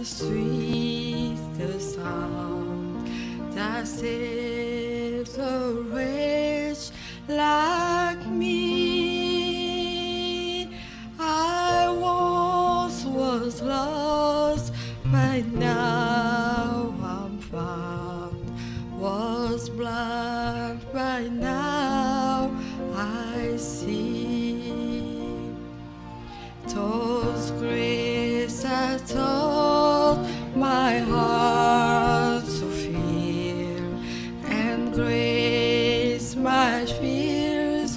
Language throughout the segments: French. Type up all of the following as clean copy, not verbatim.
sweetest sound that saves a wretch like me. I once was lost, but now I'm found. Was blind, but now I see. 'Twas grace that taught my heart to fear, and grace my fears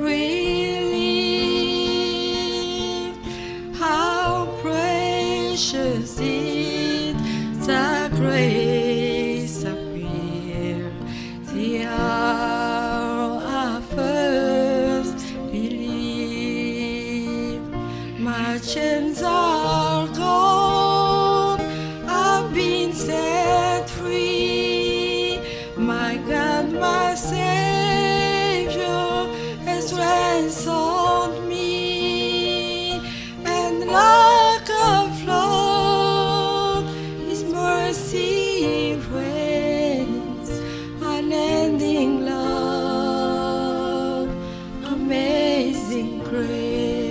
relieved. How precious is the grace appear, the hour I first believed. My chains are gone, I've been set free. My God, my Savior has ransomed me, and like a flood, His mercy reigns, unending love, amazing grace.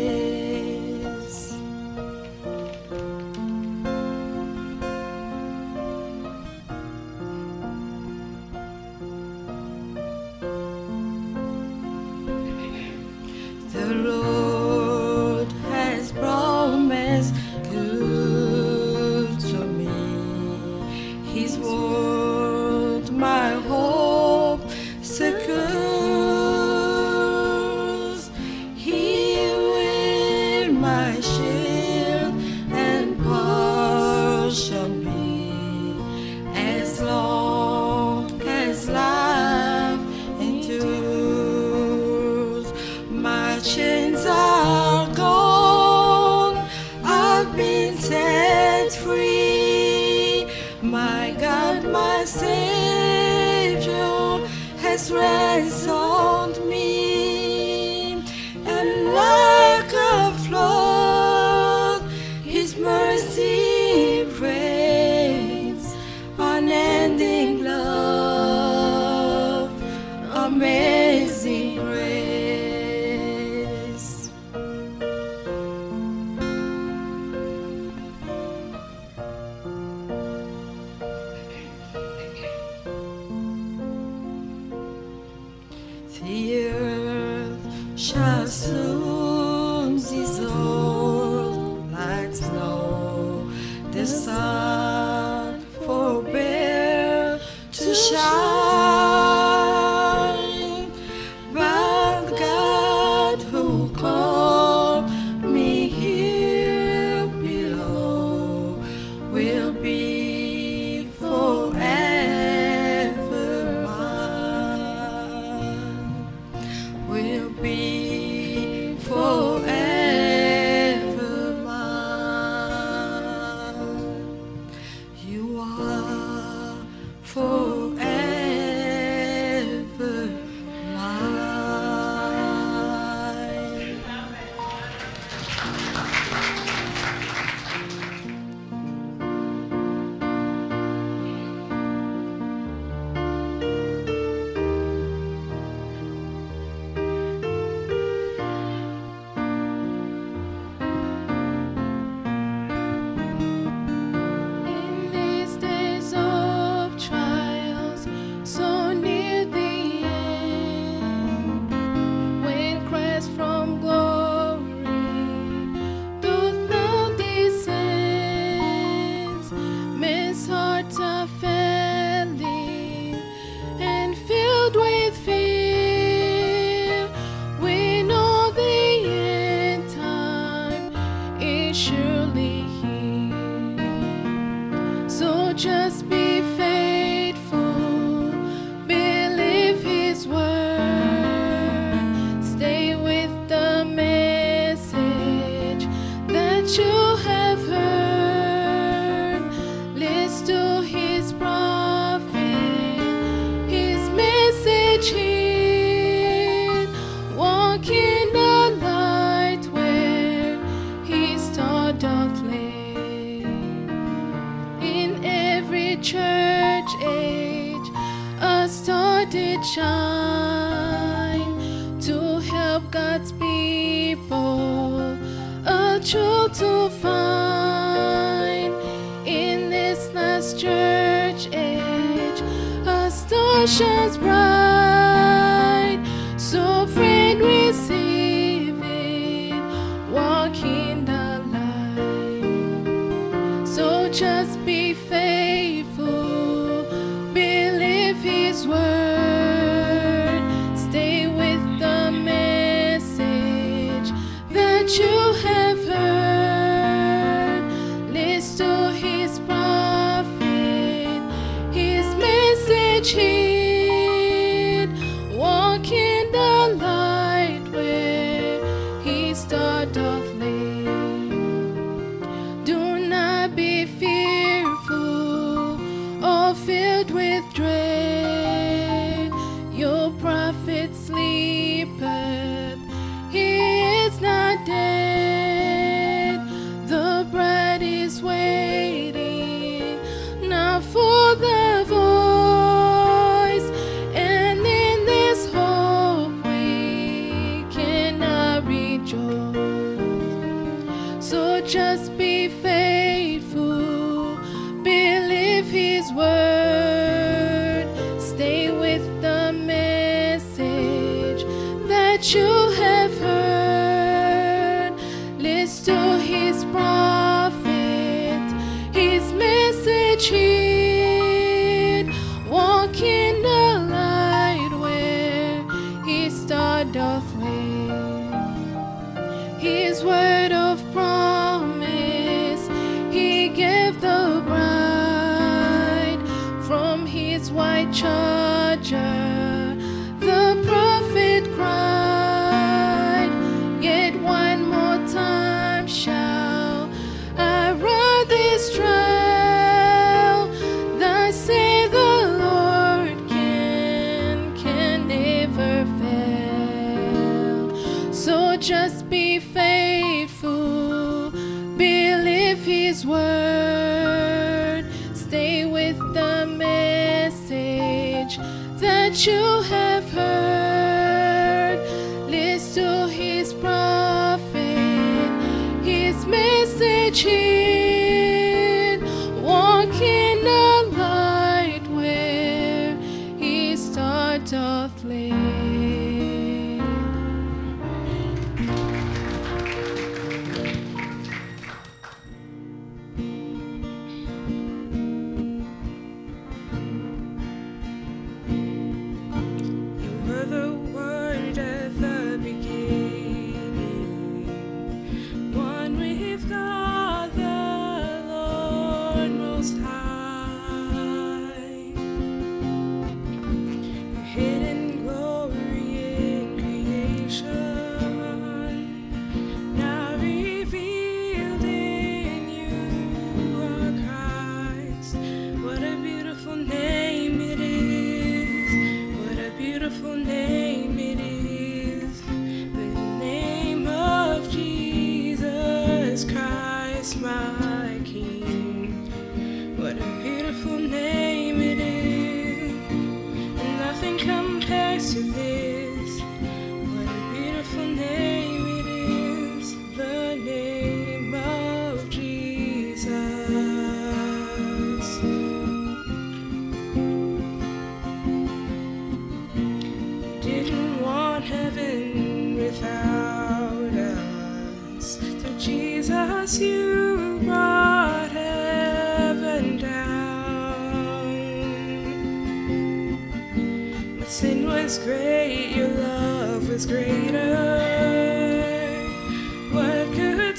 The Lord has promised good to me. His word my hope secures. He will my shield and portion be, as long as life endures. My chains are gone, I've been set free. My God, my Savior has ransomed me, and like a flood, His mercy reigns, unending love, amazing grace. The shine to help God's people, a truth to find in this last church age. A star shines bright, so friend receive it, walk in the light. So just be faithful, believe His word, stay with the message that you have heard. Listen to His prophet, His message heed, walk in the light where His star doth lay. Do not be fearful or filled with dread. Your prophet sleepeth, he is not dead. The bride is waiting now for the voice, and in this hope we cannot rejoice. So just be faithful, believe His word, stay with the message that you have heard. Listen to His prophet, His message heed, walk in the light where His star doth lay. His word of promise He gave the bride from His white charger. The prophet cried, yet one more time shall I run this trail. Thus say the Lord can never fail. So just be faithful, believe His word, stay with the message that you have heard. Listen to His prophet, His message heed, walk in the light where His star doth lay. You were the Word at the beginning, one with God the Lord Most High. Your hidden glory in creation, now revealed in you are Christ. What a beautiful name it is. What a beautiful name it is. The name of Jesus Christ, my King. What a beautiful name it is. And nothing compares to this. What a beautiful name it is. The name of Jesus. You didn't want heaven without us. Through Jesus you brought heaven down. My sin was great, your love was greater. What could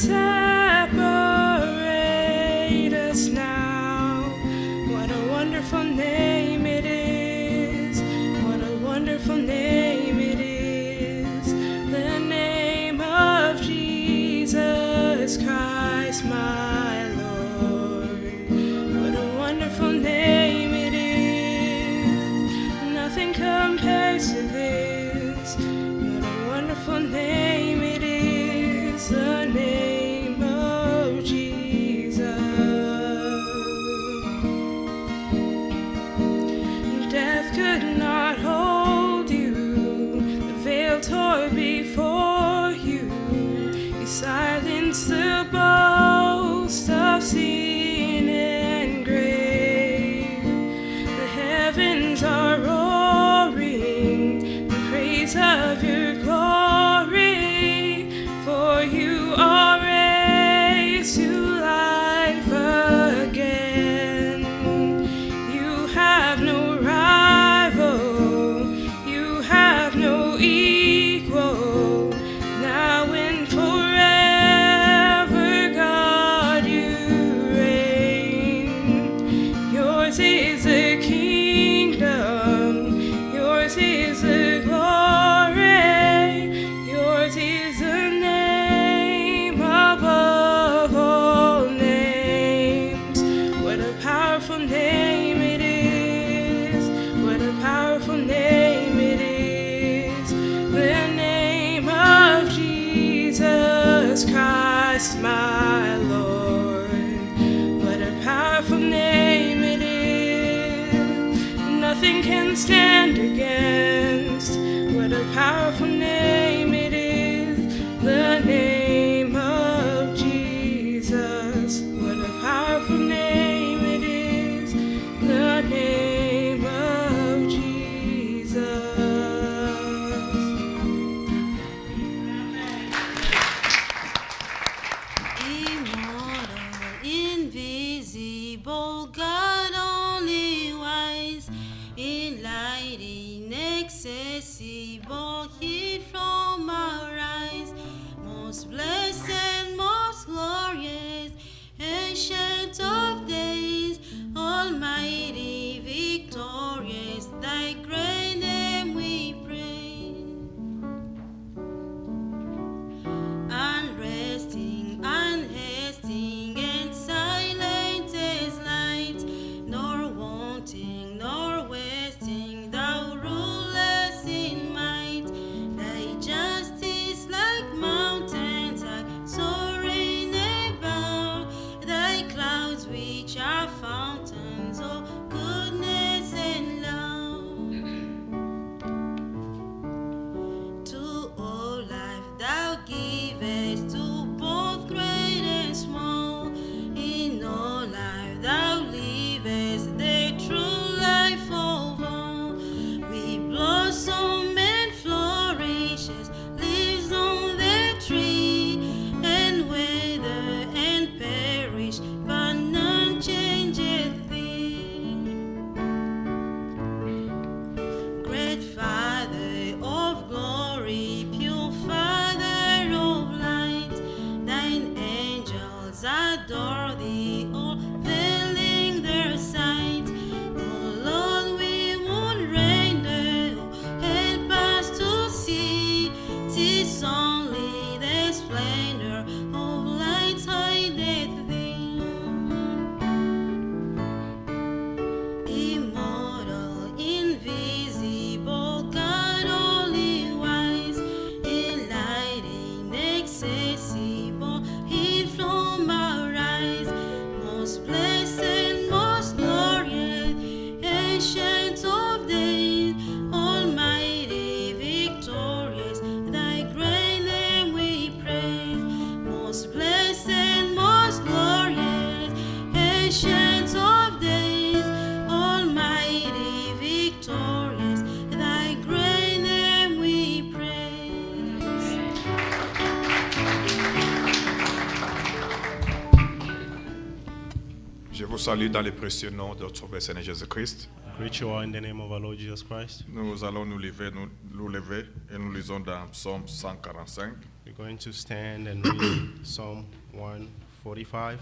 separate us now? What a wonderful name it is. What a wonderful name it is. The name of Jesus Christ, my Lord. What a wonderful name it is. Nothing compares to this. What a wonderful name it is. The name of Jesus. Death could not hold Jesus Christ, my Lord. What a powerful name it is. Nothing can stand against. What a powerful name it is. The name of Jesus. What a powerful name it is. The name of Jesus. Immortal, invisible, God only wise, in light inaccessible, hid from our eyes, most blessed, most glorious, ancient of days, almighty, victorious, thy great name we praise. Unresting, unhasting, and silent as light, nor wanting, nor wasting, thou rulest in might. Thy justice like mountains high, soaring above, thy clouds which are fountains of goodness and love. To all life thou givest, to both great and small. In all life thou livest, the true life of all. We blossom and flourish as leaves on the tree, and wither and perish, but none changeth thee. Great Father of glory, pure Father of light, thine angels adore thee, all veiling their sight. Oh Lord, we would render, oh, help us to see, 'tis only the splendor of light hideth thee. Immortal, invisible, God only wise, in light inaccessible, hid from our eyes, most blessed, most glorious, ancient of days, almighty, victorious, thy great name we praise. Most blessed, most glorious, ancient of days, almighty, victorious, thy great name we praise. Je vous salue dans le précieux nom de notre Sauveur Seigneur Jésus-Christ. Greet you all in the name of our Lord Jesus Christ. Nous allons nous lever et nous lisons dans Psaume 145. We're going to stand and read Psalm 145.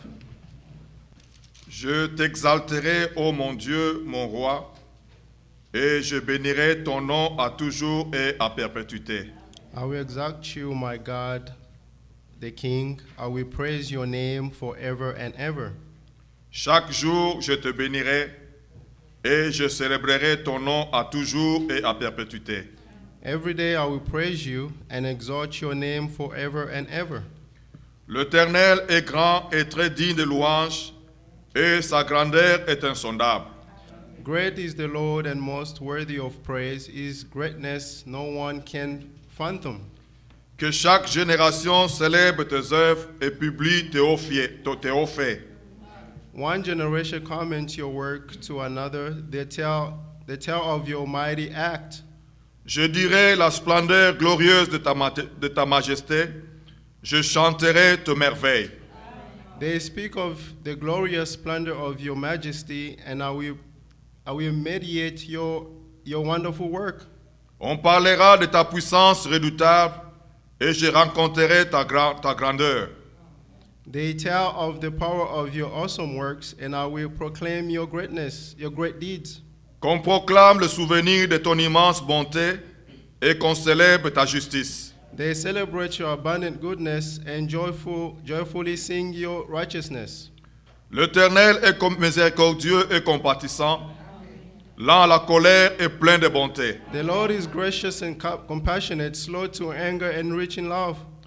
Je t'exalterai, ô mon Dieu, mon roi, et je bénirai ton nom à toujours et à perpétuité. I will exalt you, my God, the King. I will praise your name forever and ever. Chaque jour, je te bénirai et je célébrerai ton nom à toujours et à perpétuité. Every day I will praise you and exalt your name forever and ever. L'Éternel est grand et très digne de louange, et sa grandeur est insondable. Great is the Lord and most worthy of praise. His greatness no one can fathom. Que chaque génération célèbre tes œuvres et publie tes hauts faits. One generation comments your work to another. They tell of your mighty act. Je dirai la splendeur glorieuse de ta majesté. Je chanterai tes merveilles. They speak of the glorious splendor of your majesty, and I will mediate your wonderful work. On parlera de ta puissance redoutable, et je rencontrerai ta grandeur. They tell of the power of your awesome works, and I will proclaim your greatness, your great deeds. Qu'on proclame le souvenir de ton immense bonté et qu'on célèbre ta justice. They celebrate your abundant goodness and joyfully sing your righteousness. L'Éternel est miséricordieux et compatissant, lent à la colère et plein de bonté. The Lord is gracious and compassionate, slow to anger and rich in love.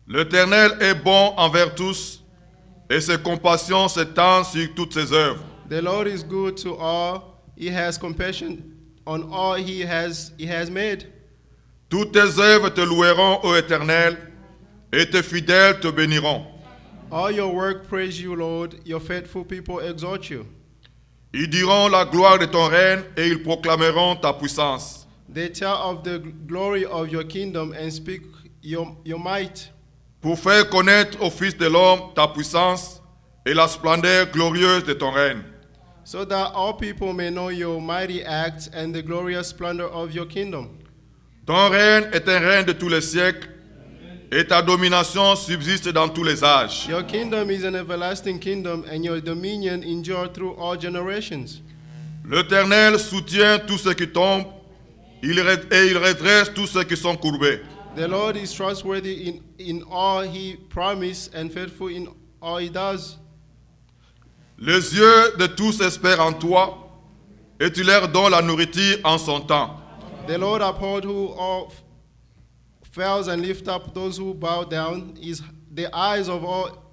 L'Éternel est bon envers tous, et ses compassions s'étendent sur toutes ses œuvres. The Lord is good to all. He has compassion on all he has made. Toutes tes œuvres te loueront, ô Éternel, et tes fidèles te béniront. All your work praise you, Lord. Your faithful people exalt you. Ils diront la gloire de ton règne, et ils proclameront ta puissance. They tell of the glory of your kingdom and speak your might, Pour faire connaître au Fils de l'homme ta puissance et la splendeur glorieuse de ton règne. so that all people may know your mighty acts and the glorious splendor of your kingdom. Ton règne est un règne de tous les siècles, et ta domination subsiste dans tous les âges. Your kingdom is an everlasting kingdom, and your dominion endure through all generations. L'Éternel soutient tous ceux qui tombent, et il redresse tous ceux qui sont courbés. The Lord is trustworthy in all he promised and faithful in all he does. Les yeux de tous espèrent en toi, et tu leur donnes la nourriture en son temps. The Lord uphold who all fails and lift up those who bow down. The eyes of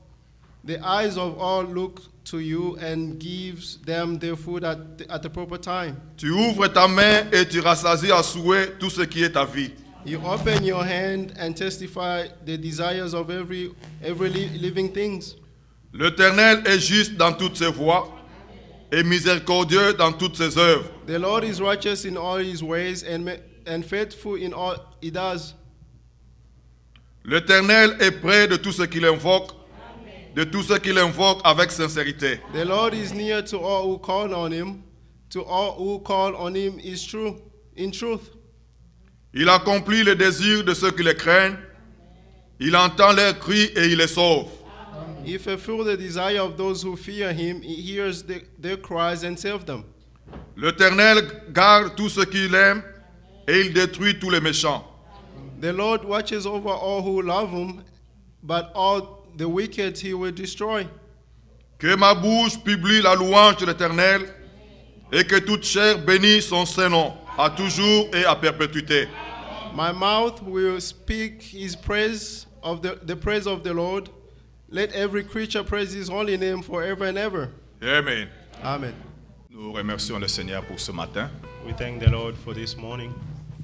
all look to you and gives them their food at the proper time. Tu ouvres ta main et tu rassasies à souhait tout ce qui est ta vie. You open your hand and testify the desires of every living things. L'Éternel est juste dans toutes ses voies et miséricordieux dans toutes ses œuvres. The Lord is righteous in all his ways and faithful in all he does. L'Éternel est près de tous ceux qui l'invoquent, de tous ceux qui l'invoquent avec sincérité. The Lord is near to all who call on him. To all who call on him is true, in truth. Il accomplit les désirs de ceux qui le craignent. Il entend leurs cris et il les sauve. He fulfills the desire of those who fear him. He hears their cries and saves them. L'Éternel garde tous ceux qui l'aiment et il détruit tous les méchants. The Lord watches over all who love him, but all the wicked he will destroy. Que ma bouche publie la louange de l'Éternel et que toute chair bénisse son saint nom, à toujours et à perpétuité. My mouth will speak his praise of the praise of the Lord. Let every creature praise his holy name forever and ever. Amen. Amen. Nous remercions le Seigneur pour ce matin. We thank the Lord for this morning.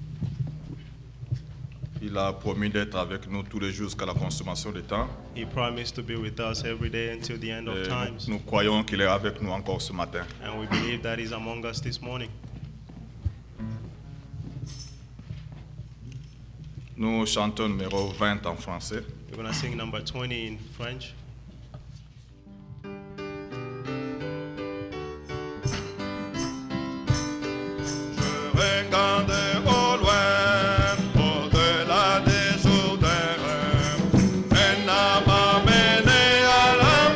Il a promis d'être avec nous tous les jours jusqu'à la consommation du temps. He promised to be with us every day until the end of Et times. nous croyons qu'il est avec nous encore ce matin. And we believe that he's among us this morning. Nous chantons numéro 20 en français. We're going to sing number 20 in French. Je regarde au loin, au-delà des odeurs, un âme amenée à la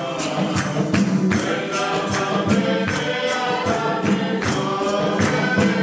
maison.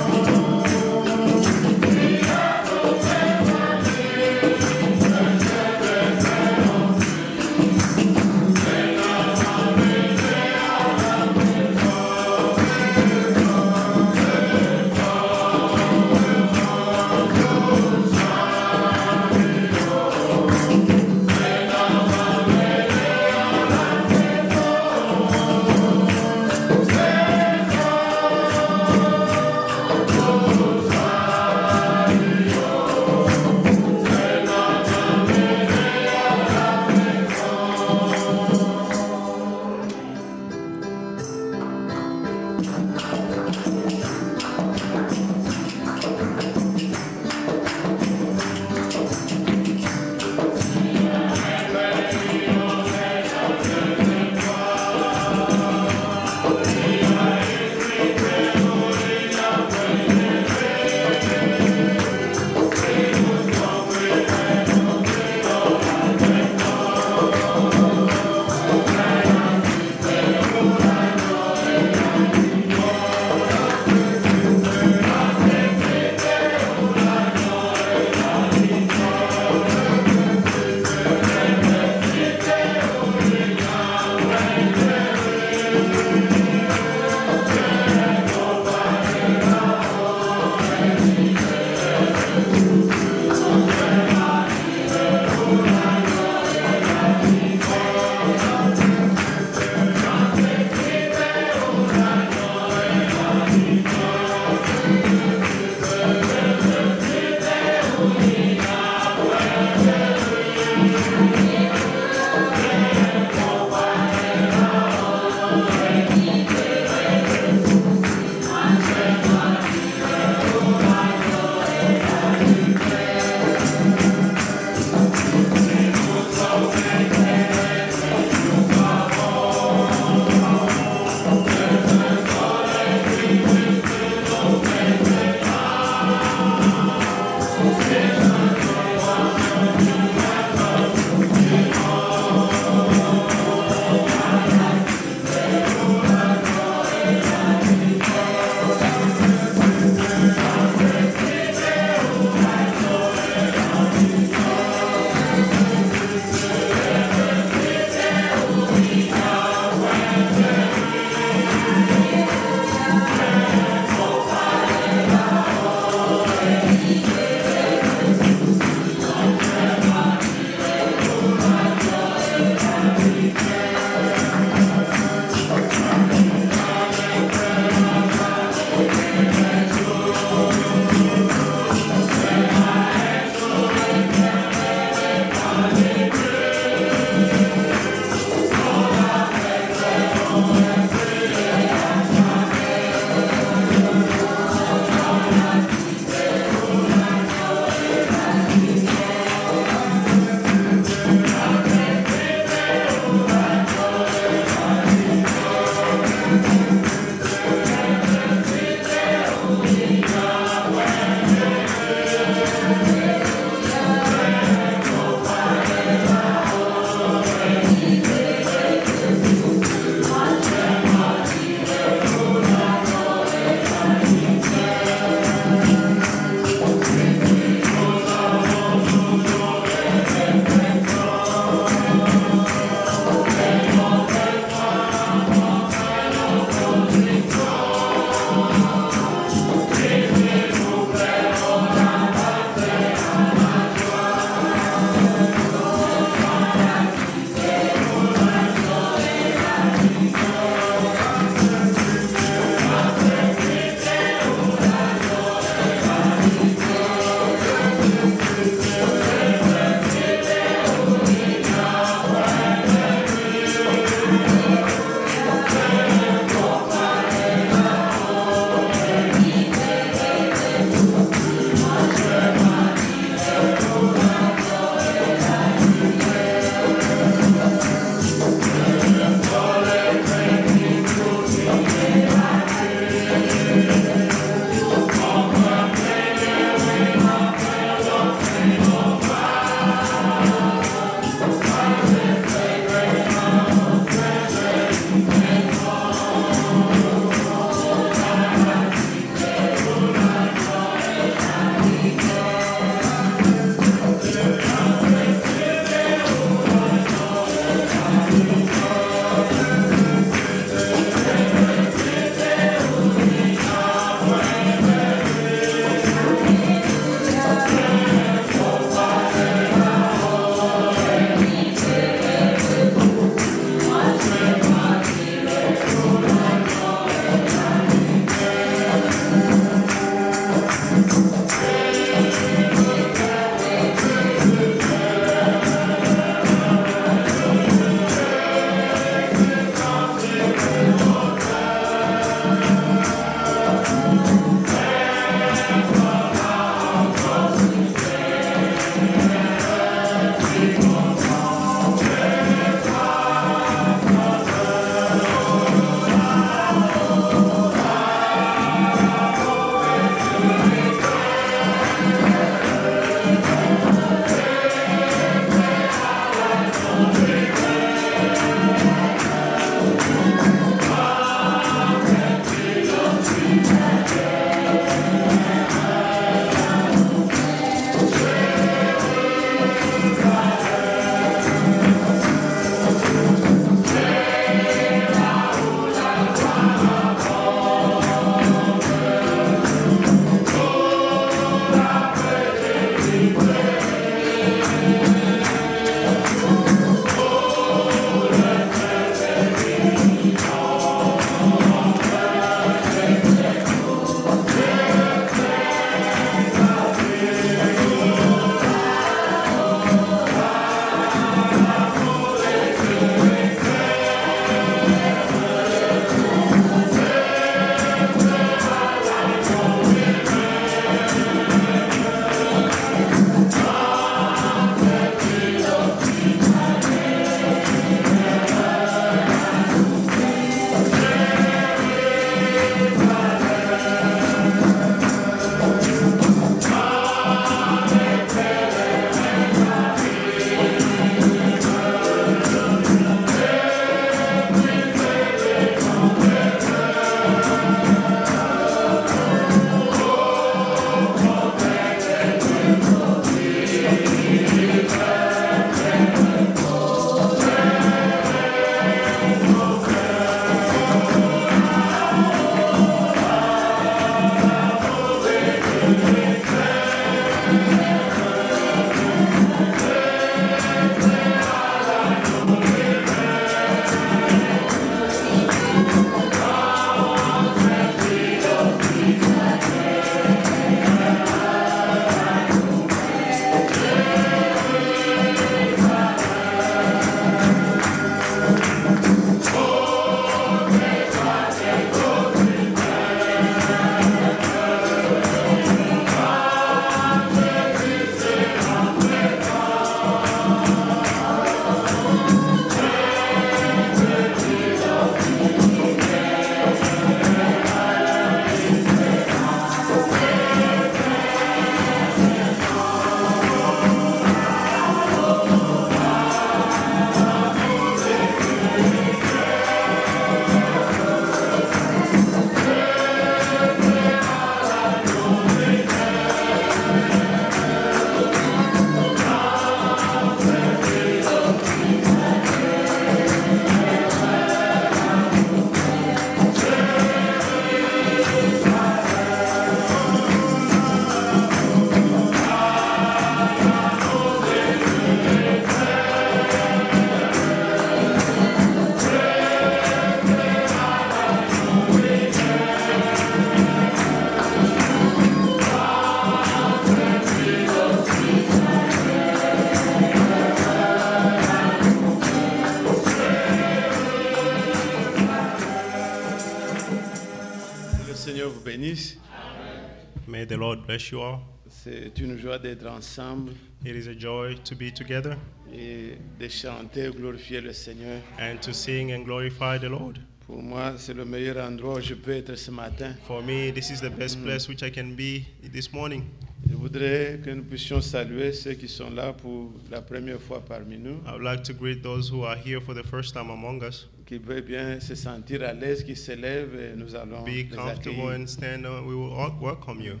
May the Lord bless you all. C'est une joie d'être ensemble It is a joy to be together et de chanter et glorifier le Seigneur. and to sing and glorify the Lord. Pour moi, c'est le meilleur endroit où je peux être ce matin. For me, this is the best place which I can be this morning. Je voudrais que nous puissions saluer ceux qui sont là pour la première fois parmi nous, I would like to greet those who are here for the first time among us. qui veulent bien se sentir à l'aise, qui se lèvent et nous allons Be les comfortable accueillir. and stand up. We will all welcome you.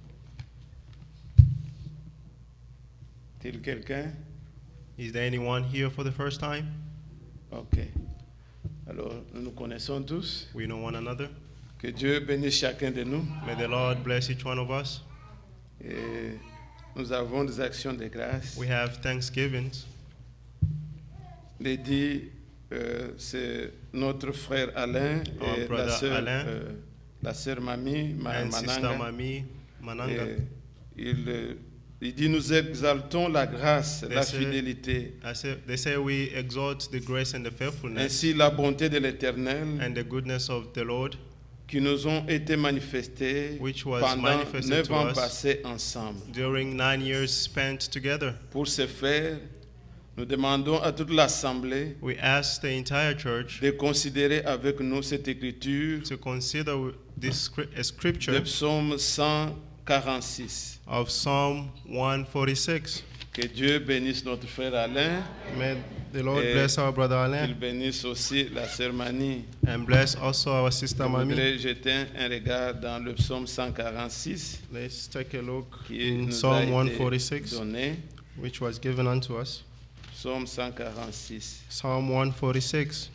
Est-il quelqu'un? Is there anyone here for the first time? Ok. Alors, nous nous connaissons tous. We know one another. Que Dieu bénisse chacun de nous. May the Lord bless each one of us. Et nous avons des actions de grâce. We have Thanksgivings. Lady, c'est notre frère Alain Our et brother Alain. La sœur Mamie And Sister Mananga. Mami Mananga. Et il dit, nous exaltons la grâce, la They say- fidélité, They say we exalt the grace and the faithfulness ainsi la bonté de l'Éternel and the goodness of the Lord, qui nous ont été manifestés which was pendant manifested 9 to ans us passés ensemble. during 9 years spent together. Pour ce faire, nous demandons à toute l'Assemblée We ask the entire church de considérer avec nous cette écriture to consider this a scripture de Psaume 146. of Psalm 146. Que Dieu bénisse notre frère Alain, May the Lord Eh, bless our brother qu'il Alain bénisse aussi la sœur Mani. and bless also our sister Je Mami. voudrais jeter un regard dans le psaume 146 Let's take a look qui in nous a Psalm été 146, donné. which was given unto us. Psaume 146. Psalm 146.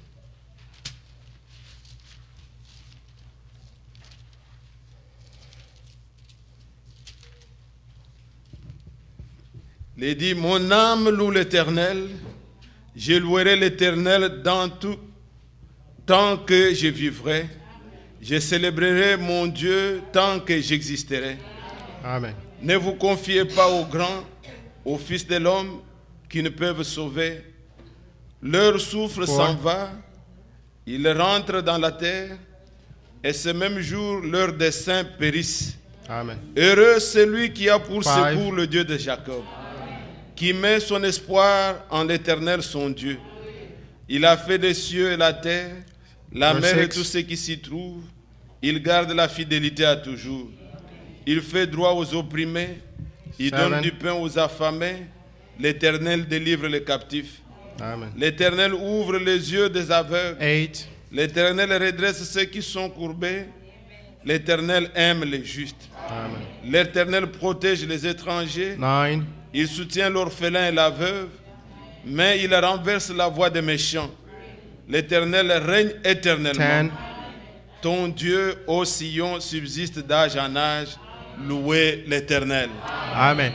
Il dit, mon âme loue l'Éternel, je louerai l'Éternel dans tout tant que je vivrai. Je célébrerai mon Dieu tant que j'existerai. Amen. Ne vous confiez pas aux grands, aux fils de l'homme qui ne peuvent sauver. Leur souffle s'en va, ils rentrent dans la terre, et ce même jour, leurs desseins périssent. Amen. Heureux celui qui a pour Five. secours le Dieu de Jacob, qui met son espoir en l'Éternel son Dieu. Il a fait les cieux et la terre, la Verse mer et 6. tout ce qui s'y trouve. Il garde la fidélité à toujours. Il fait droit aux opprimés. Il Seven. donne du pain aux affamés. L'Éternel délivre les captifs. Amen. L'Éternel ouvre les yeux des aveugles. 8. L'Éternel redresse ceux qui sont courbés. L'Éternel aime les justes. Amen. L'Éternel protège les étrangers. 9. Il soutient l'orphelin et la veuve, mais il renverse la voix des méchants. L'Éternel règne éternellement. 10. Ton Dieu, ô Sion, subsiste d'âge en âge. Louez l'Éternel. Amen.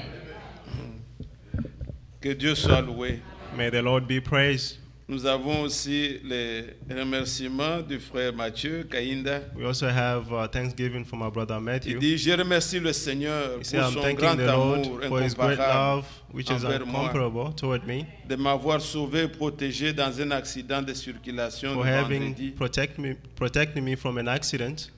Que Dieu soit loué. May the Lord be praised. Nous avons aussi les remerciements du frère Mathieu Kainda. We also have Thanksgiving from our brother Il Matthew. dit, je remercie le Seigneur He said, pour I'm son thanking grand the Lord amour for his great incomparable love, which is envers moi, incomparable toward me, de m'avoir sauvé et protégé dans un accident de circulation for le having vendredi. protecting me from an accident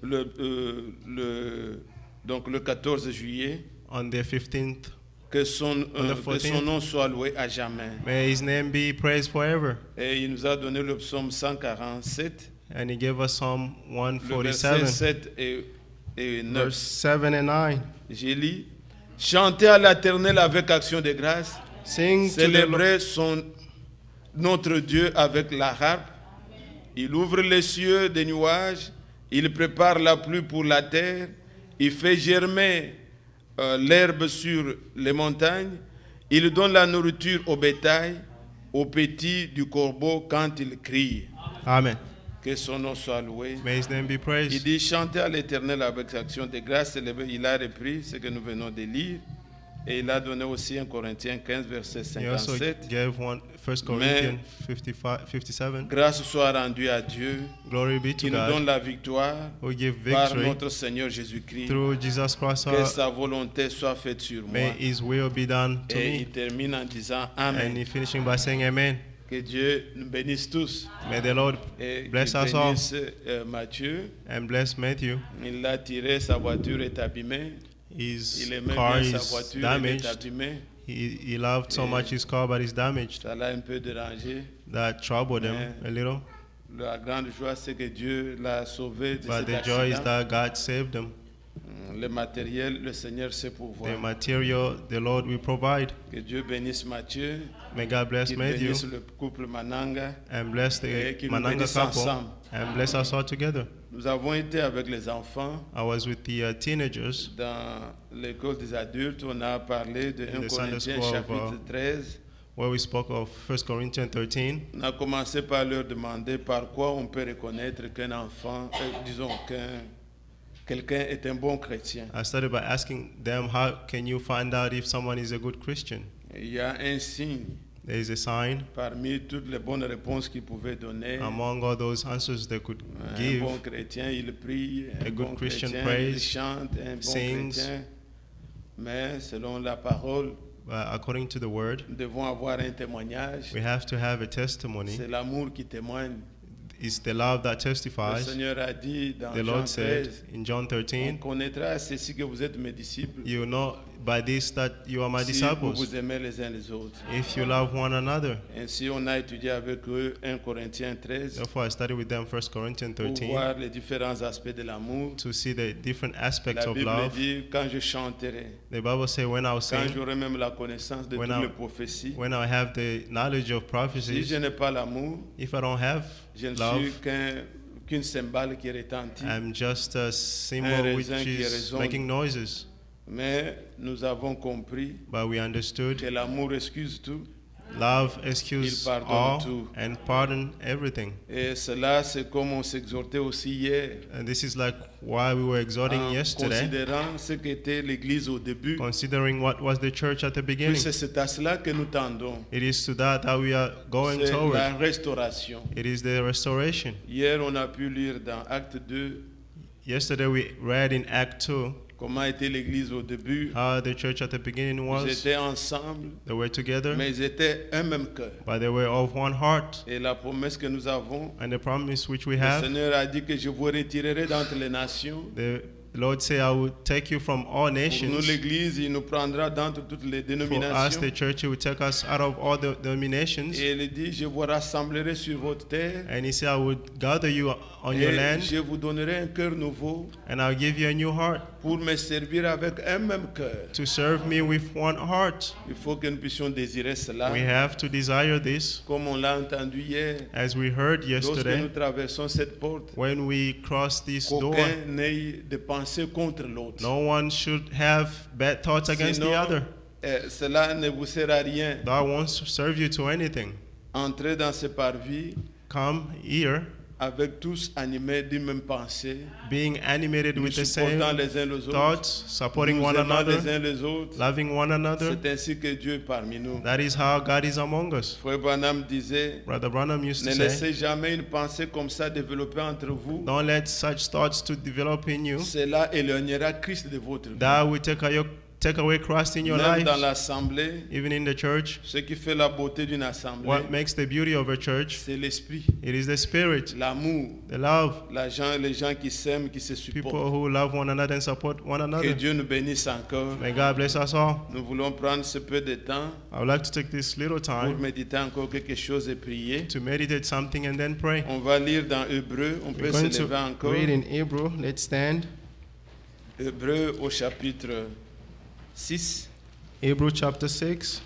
Donc le 14 juillet, on the 15th. que son the 14th. nom soit loué à jamais. May his name be praised forever. Et il nous a donné le psaume 147, And he gave us Psalm le verset 147, 7 et 9. verse 7 and 9. J'ai lu, chantez à l'Éternel avec action de grâce, Sing to the Lord. célébrez notre Dieu avec la harpe. Il ouvre les cieux des nuages, il prépare la pluie pour la terre, il fait germer l'herbe sur les montagnes, il donne la nourriture au bétail, aux petits du corbeau quand il crie. Amen. Que son nom soit loué. May his name be Il praised. dit chantez à l'Éternel avec action de grâce. Il a repris ce que nous venons de lire. Et il a donné aussi 1 Corinthiens 15, verset He also 57. gave 1 Corinthians 57. Grâce soit rendue à Dieu Glory be to qui nous donne God, la victoire who give par victory notre Seigneur Jésus-Christ. through Jesus Christ. Que sa volonté soit faite sur May moi. his will be done to Et me. il termine en disant And Amen. he finishing by saying Amen. Que Dieu nous bénisse tous. May the Lord Et bless qu'il us all bénisse Matthieu. and bless Matthew. Il l'a tiré, sa voiture est abîmée. His Il aimait car bien sa is voiture, elle est damaged. abîmée. He loved so much his car, but it's damaged. Ça l'a un peu dérangé. That troubled him Yeah. a little. La grande joie, c'est que Dieu l'a sauvé de But cet the joy is accident. that God saved him. Le matériel, le Seigneur sait The pourvoir. material, the Lord will provide. Que Dieu bénisse Mathieu, May God bless qu'il Matthew bénisse le couple Mananga. and bless Et the qu'il nous Mananga bénisse couple ensemble. and bless us all together. Nous avons été avec les enfants I was with the teenagers dans l'école des adultes. On a parlé de In 1 the Sunday Corinthiens school of, chapitre 13. where we spoke of 1 Corinthians 13. On a commencé par leur demander par quoi on peut reconnaître qu'un enfant, disons quelqu'un est un bon chrétien. I started by asking them, how can you find out if someone is a good Christian? Il y a un signe There is a sign parmi toutes les bonnes réponses qu'ils pouvaient donner. among all those answers they could Un give. bon chrétien, il prie. A Un good bon Christian chrétien, prays, il chante. Un bon sings. chrétien. Mais selon la parole, According to the word, nous devons avoir un témoignage. we have to have a testimony. C'est l'amour qui témoigne. It's the love that Le testifies. Seigneur a dit dans The Jean Lord said 13, in John on 13, connaîtra ceci que vous êtes mes disciples you know by this that you are my si vous disciples, vous aimez les uns les autres. if you love one another. Ainsi, on a étudié avec eux 1 Corinthiens 13 Therefore, I studied with them 1 Corinthians pour 13 voir les différents aspects de l'amour. to see the different aspects La of Bible love. dit, quand je chanterai, The Bible says, when I will quand sing, j'aurai même la connaissance de When toutes I- les prophéties, when I have the knowledge of si prophecies, je n'ai pas l'amour, if I don't have je ne love, suis qu'une cymbale qui retentit. I'm just a Un symbol which raisin qui is résonne. making noises. Mais nous avons compris But we understood que l'amour excuse tout. love excuses Il pardonne all tout. and pardon everything. Et cela, c'est comme on s'exhortait aussi hier, And this is like why we were exhorting en yesterday, considérant ce qu'était l'Église au début. considering what was the church at the Puis beginning. c'est à cela que nous tendons. It is to that we are going C'est toward. la restauration. It is the restoration. Hier, on a pu lire dans Acte 2 Yesterday we read in Act 2 comment était l'Église au début. how the church at the beginning Ils was. étaient ensemble, They were together, mais ils étaient un même cœur. but they were of one heart. Et la promesse que nous avons, And the promise which we le have, Seigneur a dit que je vous retirerai d'entre les nations. the Lord said, I will take you from all Pour nous, nations. l'Église, il nous prendra d'entre toutes les For us, dénominations. the church, He will take us out of all the denominations. Et il dit, je vous rassemblerai sur votre terre. And He said, I will gather you on your Et land, je vous donnerai un cœur nouveau and I'll give you a new heart pour me servir avec un même cœur. to serve me with one heart. Il faut que nous puissions désirer cela. We have to desire this, Comme on l'a entendu hier, as we heard lorsque nous yesterday, traversons cette porte, when we cross this door. qu'aucun n'ait de pensée contre l'autre. No one should have bad thoughts against the Sinon, other. Cela ne vous sert à rien. That won't serve you to anything. Entrez dans ce parvis Come here, avec tous animés d'une même pensée, being animated nous with the same supportant les uns les autres, thoughts, supporting nous one aimant les another, uns les autres. loving one another. C'est ainsi que Dieu est parmi nous. That is how God is among us. Frère Branham disait, Brother Branham used ne to say, laissez jamais une pensée comme ça développer entre vous. don't let such thoughts to develop in you. Cela éloignera Christ de votre vie. That will take away Christ in your Même dans life, l'assemblée, even in the church. ce qui fait la beauté d'une assemblée, What makes the beauty of a church? c'est l'esprit, It is the spirit, l'amour, the love, les gens qui s'aiment, qui se people supportent. who love one another and support one Que another. Dieu nous bénisse encore. May God bless us all. Nous voulons prendre ce peu de temps I would like to take this little pour time méditer encore quelque chose et prier. to meditate something and then pray. On va lire dans Hébreu, on peut We're se going to lever encore. read in Hebrew. Let's stand. Hébreu au chapitre 6. Hebrew chapter 6.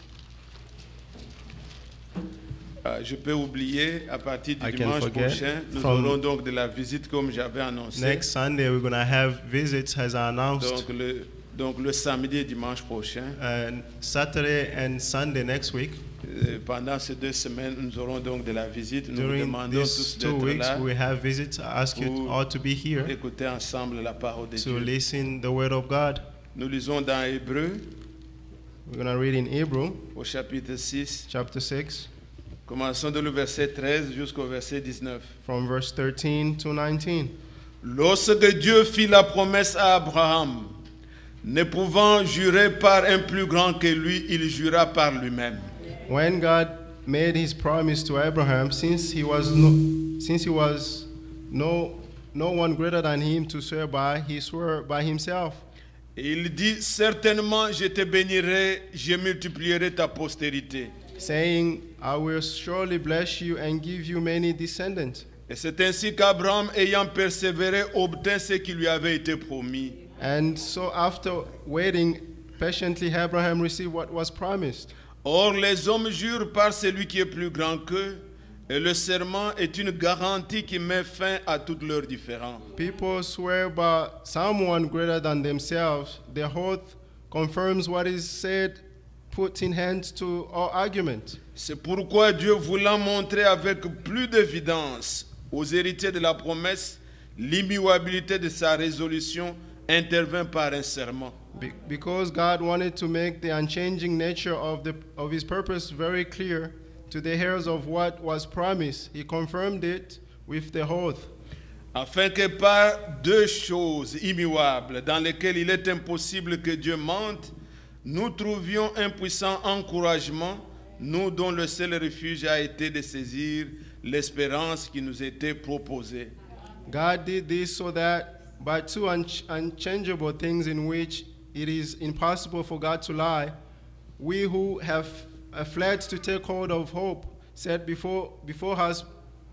Je peux oublier, à partir du I can dimanche forget. prochain, nous From aurons donc de la visite comme j'avais annoncé. Next Sunday, we're going to have visits, as I announced. Donc le samedi et dimanche prochain. And Saturday and Sunday next week. Pendant ces 2 semaines, nous aurons donc de la visite. Nous vous During demandons these tous 2 d'être weeks, là we have visits. I ask you pour all to be here écouter ensemble la parole de to Dieu. listen the word of God. Nous lisons dans Hébreu We're going to read in Hebrew au chapitre 6. chapter 6 Commençons de le verset 13 jusqu'au verset 19. from verse 13 to 19. Lorsque Dieu fit la promesse à Abraham, ne pouvant jurer par un plus grand que lui, il jura par lui-même. When God made his promise to Abraham, since he was no one greater than him to swear by, he swore by himself. Et il dit, certainement je te bénirai, je multiplierai ta postérité. saying, I will surely bless you and give you many descendants. Et c'est ainsi qu'Abraham, ayant persévéré, obtint ce qui lui avait été promis. And so after waiting patiently, Abraham received what was promised. Or, les hommes jurent par celui qui est plus grand qu'eux, et le serment est une garantie qui met fin à toutes leurs différends. People swear by someone greater than themselves. Their oath confirms what is said, putting hands to all argument. C'est pourquoi Dieu, voulant montrer avec plus d'évidence aux héritiers de la promesse l'immuabilité de sa résolution, intervint par un serment. Because God wanted to make the unchanging nature of his purpose very clear to the heirs of what was promised, he confirmed it with the oath. Afin que par deux choses immuables dans lesquelles il est impossible que Dieu mente, nous trouvions un puissant encouragement, nous dont le seul refuge a été de saisir l'espérance qui nous était proposée. God did this so that by two unchangeable things in which it is impossible for God to lie, we who have fled to take hold of hope set before us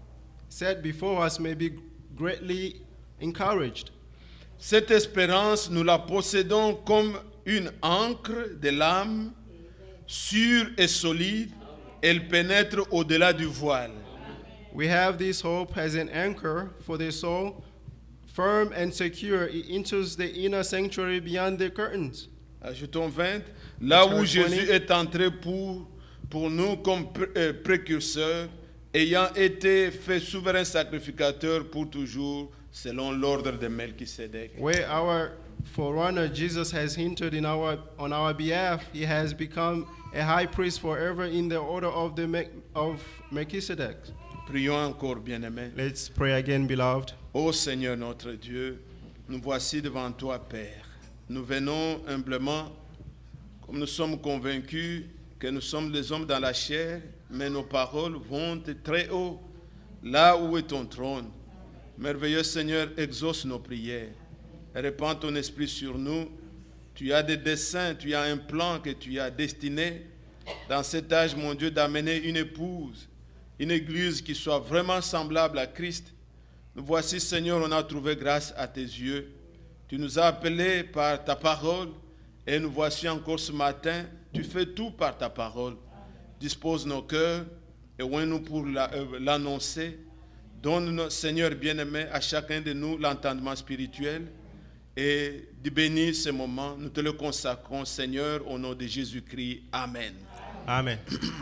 may be greatly encouraged. Cette espérance, nous la possédons comme une ancre de l'âme, sûre et solide, elle pénètre au-delà du voile. We have this hope as an anchor for the soul, firm and secure. It enters the inner sanctuary beyond the curtains. Ajoutons 20. Là où Verse 20. Jésus est entré pour nous comme précurseur, ayant été fait souverain sacrificateur pour toujours, selon l'ordre de Melchisédek. Where our forerunner Jesus has hinted on our behalf, he has become a high priest forever in the order of Melchizedek. Prions encore, bien-aimés. Let's pray again, beloved. Ô Seigneur notre Dieu, nous voici devant toi, Père. Nous venons humblement, comme nous sommes convaincus que nous sommes des hommes dans la chair, mais nos paroles vont très haut, là où est ton trône. Merveilleux Seigneur, exauce nos prières. Répands ton esprit sur nous. Tu as des desseins, tu as un plan que tu as destiné dans cet âge, mon Dieu, d'amener une épouse, une église qui soit vraiment semblable à Christ. Nous voici, Seigneur, on a trouvé grâce à tes yeux. Tu nous as appelés par ta parole et nous voici encore ce matin. Tu fais tout par ta parole. Dispose nos cœurs et oins-nous pour l'annoncer. Donne, Seigneur bien-aimé, à chacun de nous l'entendement spirituel et bénis ce moment. Nous te le consacrons, Seigneur, au nom de Jésus-Christ. Amen. Amen.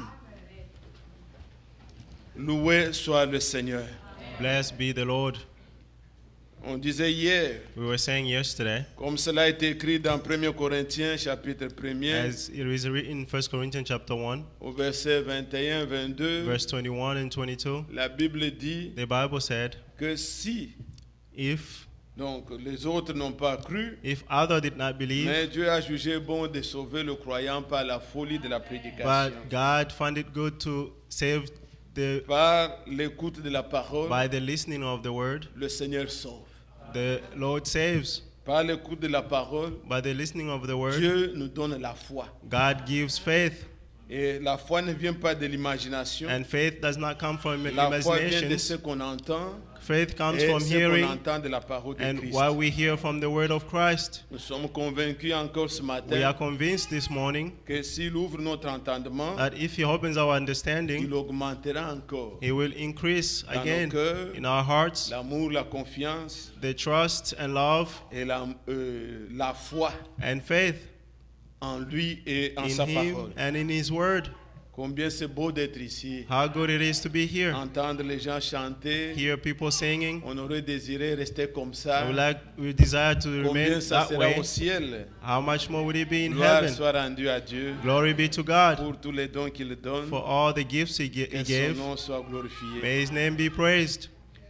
Loué soit le Seigneur. Blessed be the Lord. On disait hier, We were saying yesterday, comme cela a été écrit dans 1 Corinthiens chapitre 1er, as it is written in 1 Corinthians chapter 1, au verset 21, 22, verse 21 and 22, la Bible dit the Bible said, que si if donc les autres n'ont pas cru, others did not believe, mais Dieu a jugé bon de sauver le croyant par la folie de la prédication, but God found it good to save par l'écoute de la parole, by the listening of the word, le Seigneur sauve. the Lord saves. Par l'écoute de la parole, By the listening of the word, Dieu nous donne la foi. God gives faith. Et la foi ne vient pas de l'imagination. And faith does not come from La foi vient de imagination. ce qu'on entend Faith comes et from ce qu'on hearing entend de la parole de and Christ. what we hear from the word of Christ. Nous sommes convaincus encore ce We matin are convinced this morning que s'il ouvre notre entendement, that if He opens our il understanding, augmentera encore He will increase dans nos again cœurs in our hearts l'amour, la confiance the trust and love et la foi and faith en lui et en in sa Him parole. and in His word. Combien c'est beau d'être ici, How good it is to be here. entendre les gens chanter. Hear people singing. On aurait désiré rester comme ça. We desire to remain Combien ça that sera way. au ciel. How much more would it be in Gloire heaven? soit rendue à Dieu Glory be to God pour tous les dons qu'il donne. for all the gifts He Que son gave. nom soit glorifié. May His name be praised.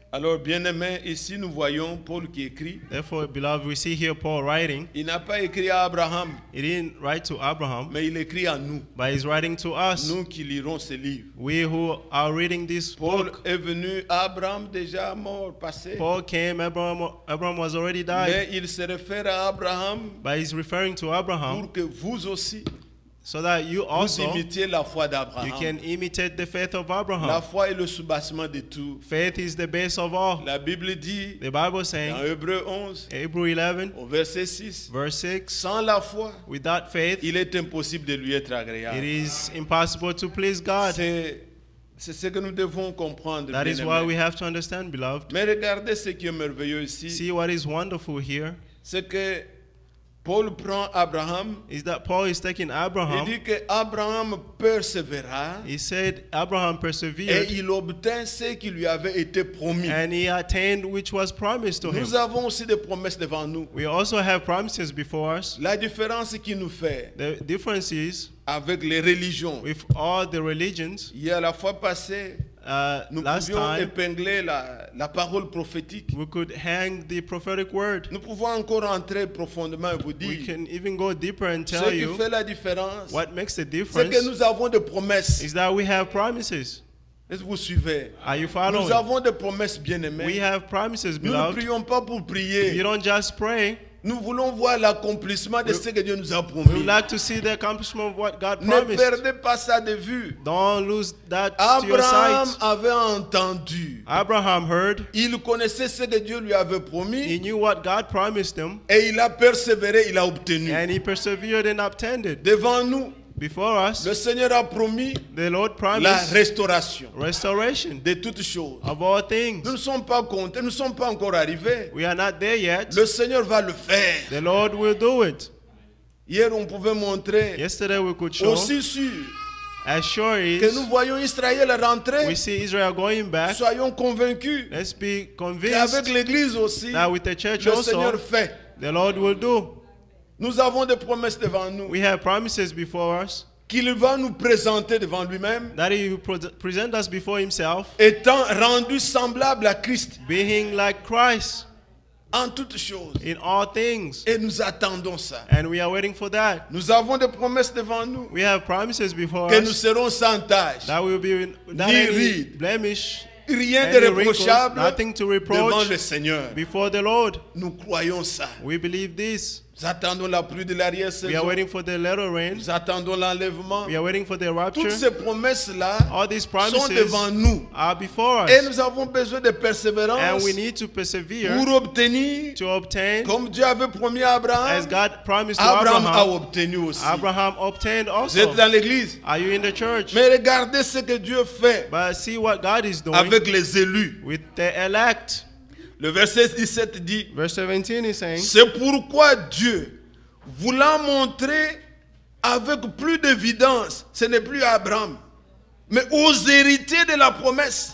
Alors, bien-aimés, ici nous voyons Paul qui écrit. Therefore, beloved, we see here Paul writing. Il n'a pas écrit à Abraham, He didn't write to Abraham, mais il écrit à nous, but he's writing to us. nous qui lirons ce livre. We who are reading this Paul book. est venu à Abraham déjà mort, passé. Paul came, Abraham was already died. Mais il se réfère à Abraham But he's referring to Abraham pour que vous aussi, so that you vous also, imitiez la foi you d'Abraham. can imitate the faith of La Abraham. foi est le soubassement de tout. Faith is the base of all. La Bible dit, The Bible dans saying, Hébreux 11, Hebrew 11, au verset 6, verse 6, sans la foi, without faith, il est impossible de lui être it agréable. is impossible to please God. C'est ce que nous devons comprendre. That is bien-aimés. why we have to understand, beloved. Mais regardez ce qui est merveilleux ici, See what is wonderful here c'est que Paul prend Abraham, is that Paul is taking il Abraham. dit que Abraham persévéra He said Abraham et persevered il obtint ce qui lui avait été promis. and he attained which was promised to him. Nous avons aussi des promesses devant nous. We also have promises before us. La différence qui nous fait The difference is avec les religions, with all the religions, il y a la fois passée, nous last pouvions time épingler la parole prophétique. we could hang the prophetic word. Nous pouvons encore entrer profondément et vous We dire can even go deeper and ce tell qui you fait la différence, what makes the c'est que difference nous avons des promesses. is that we have promises. Est-ce que vous suivez? Are you Nous following? avons des promesses We bien-aimées. have promises, Nous ne beloved. prions pas pour You prier. don't just pray. Nous voulons voir l'accomplissement de ce que Dieu nous a We would promis. like to see the accomplishment of what God Ne promised. perdez pas ça de vue. Don't lose that to your Abraham sight. avait entendu. Abraham heard. Il connaissait ce que Dieu lui avait promis He knew what God promised him, et il a persévéré, il a obtenu. and he persevered and obtained it. Devant nous, Before us, le Seigneur a promis the Lord la promised restauration restoration de toutes choses. of all things. Nous ne sommes pas comptés, nous ne sommes pas encore arrivés. We are not there yet. Le Seigneur va le faire. The Lord will do it. Hier, on pouvait montrer Yesterday we could show, aussi sûr as sure que nous is, voyons Israël rentrer. we see Israel going back. Soyons convaincus Let's be qu'avec convinced l'Église aussi, that with the church le also, Seigneur fait. the Lord will do. Nous avons des promesses devant nous We have promises before us qu'il va nous présenter devant lui-même, that He will present us before Himself, étant rendu semblable à Christ being like Christ en toutes choses. in all things. Et nous attendons ça. And we are waiting for that. Nous avons des promesses devant nous We have promises before que nous us serons sans tâche, that will be without Ni any ride. blemish, rien de any wrinkles, reprochable nothing to devant reproach le Seigneur. before the Lord. Nous croyons ça. We believe this. Nous attendons la pluie de We are l'arrière-saison. waiting for the latter rain. Nous attendons l'enlèvement. We are waiting for the rapture. Toutes ces promesses-là All these sont promises devant nous. are before Et us. nous avons besoin de And persévérance we need to persevere pour obtenir, to obtain, comme Dieu avait promis à as Abraham. God promised to Abraham a Abraham. obtenu aussi. Abraham obtained Vous êtes also. dans l'église. Are you in the church? Mais regardez ce que Dieu fait But see what God is doing avec les élus. with the elect. Le verset 17 dit, Verse 17 is saying, c'est pourquoi Dieu, voulant montrer avec plus d'évidence, ce n'est plus Abraham, mais aux héritiers de la promesse,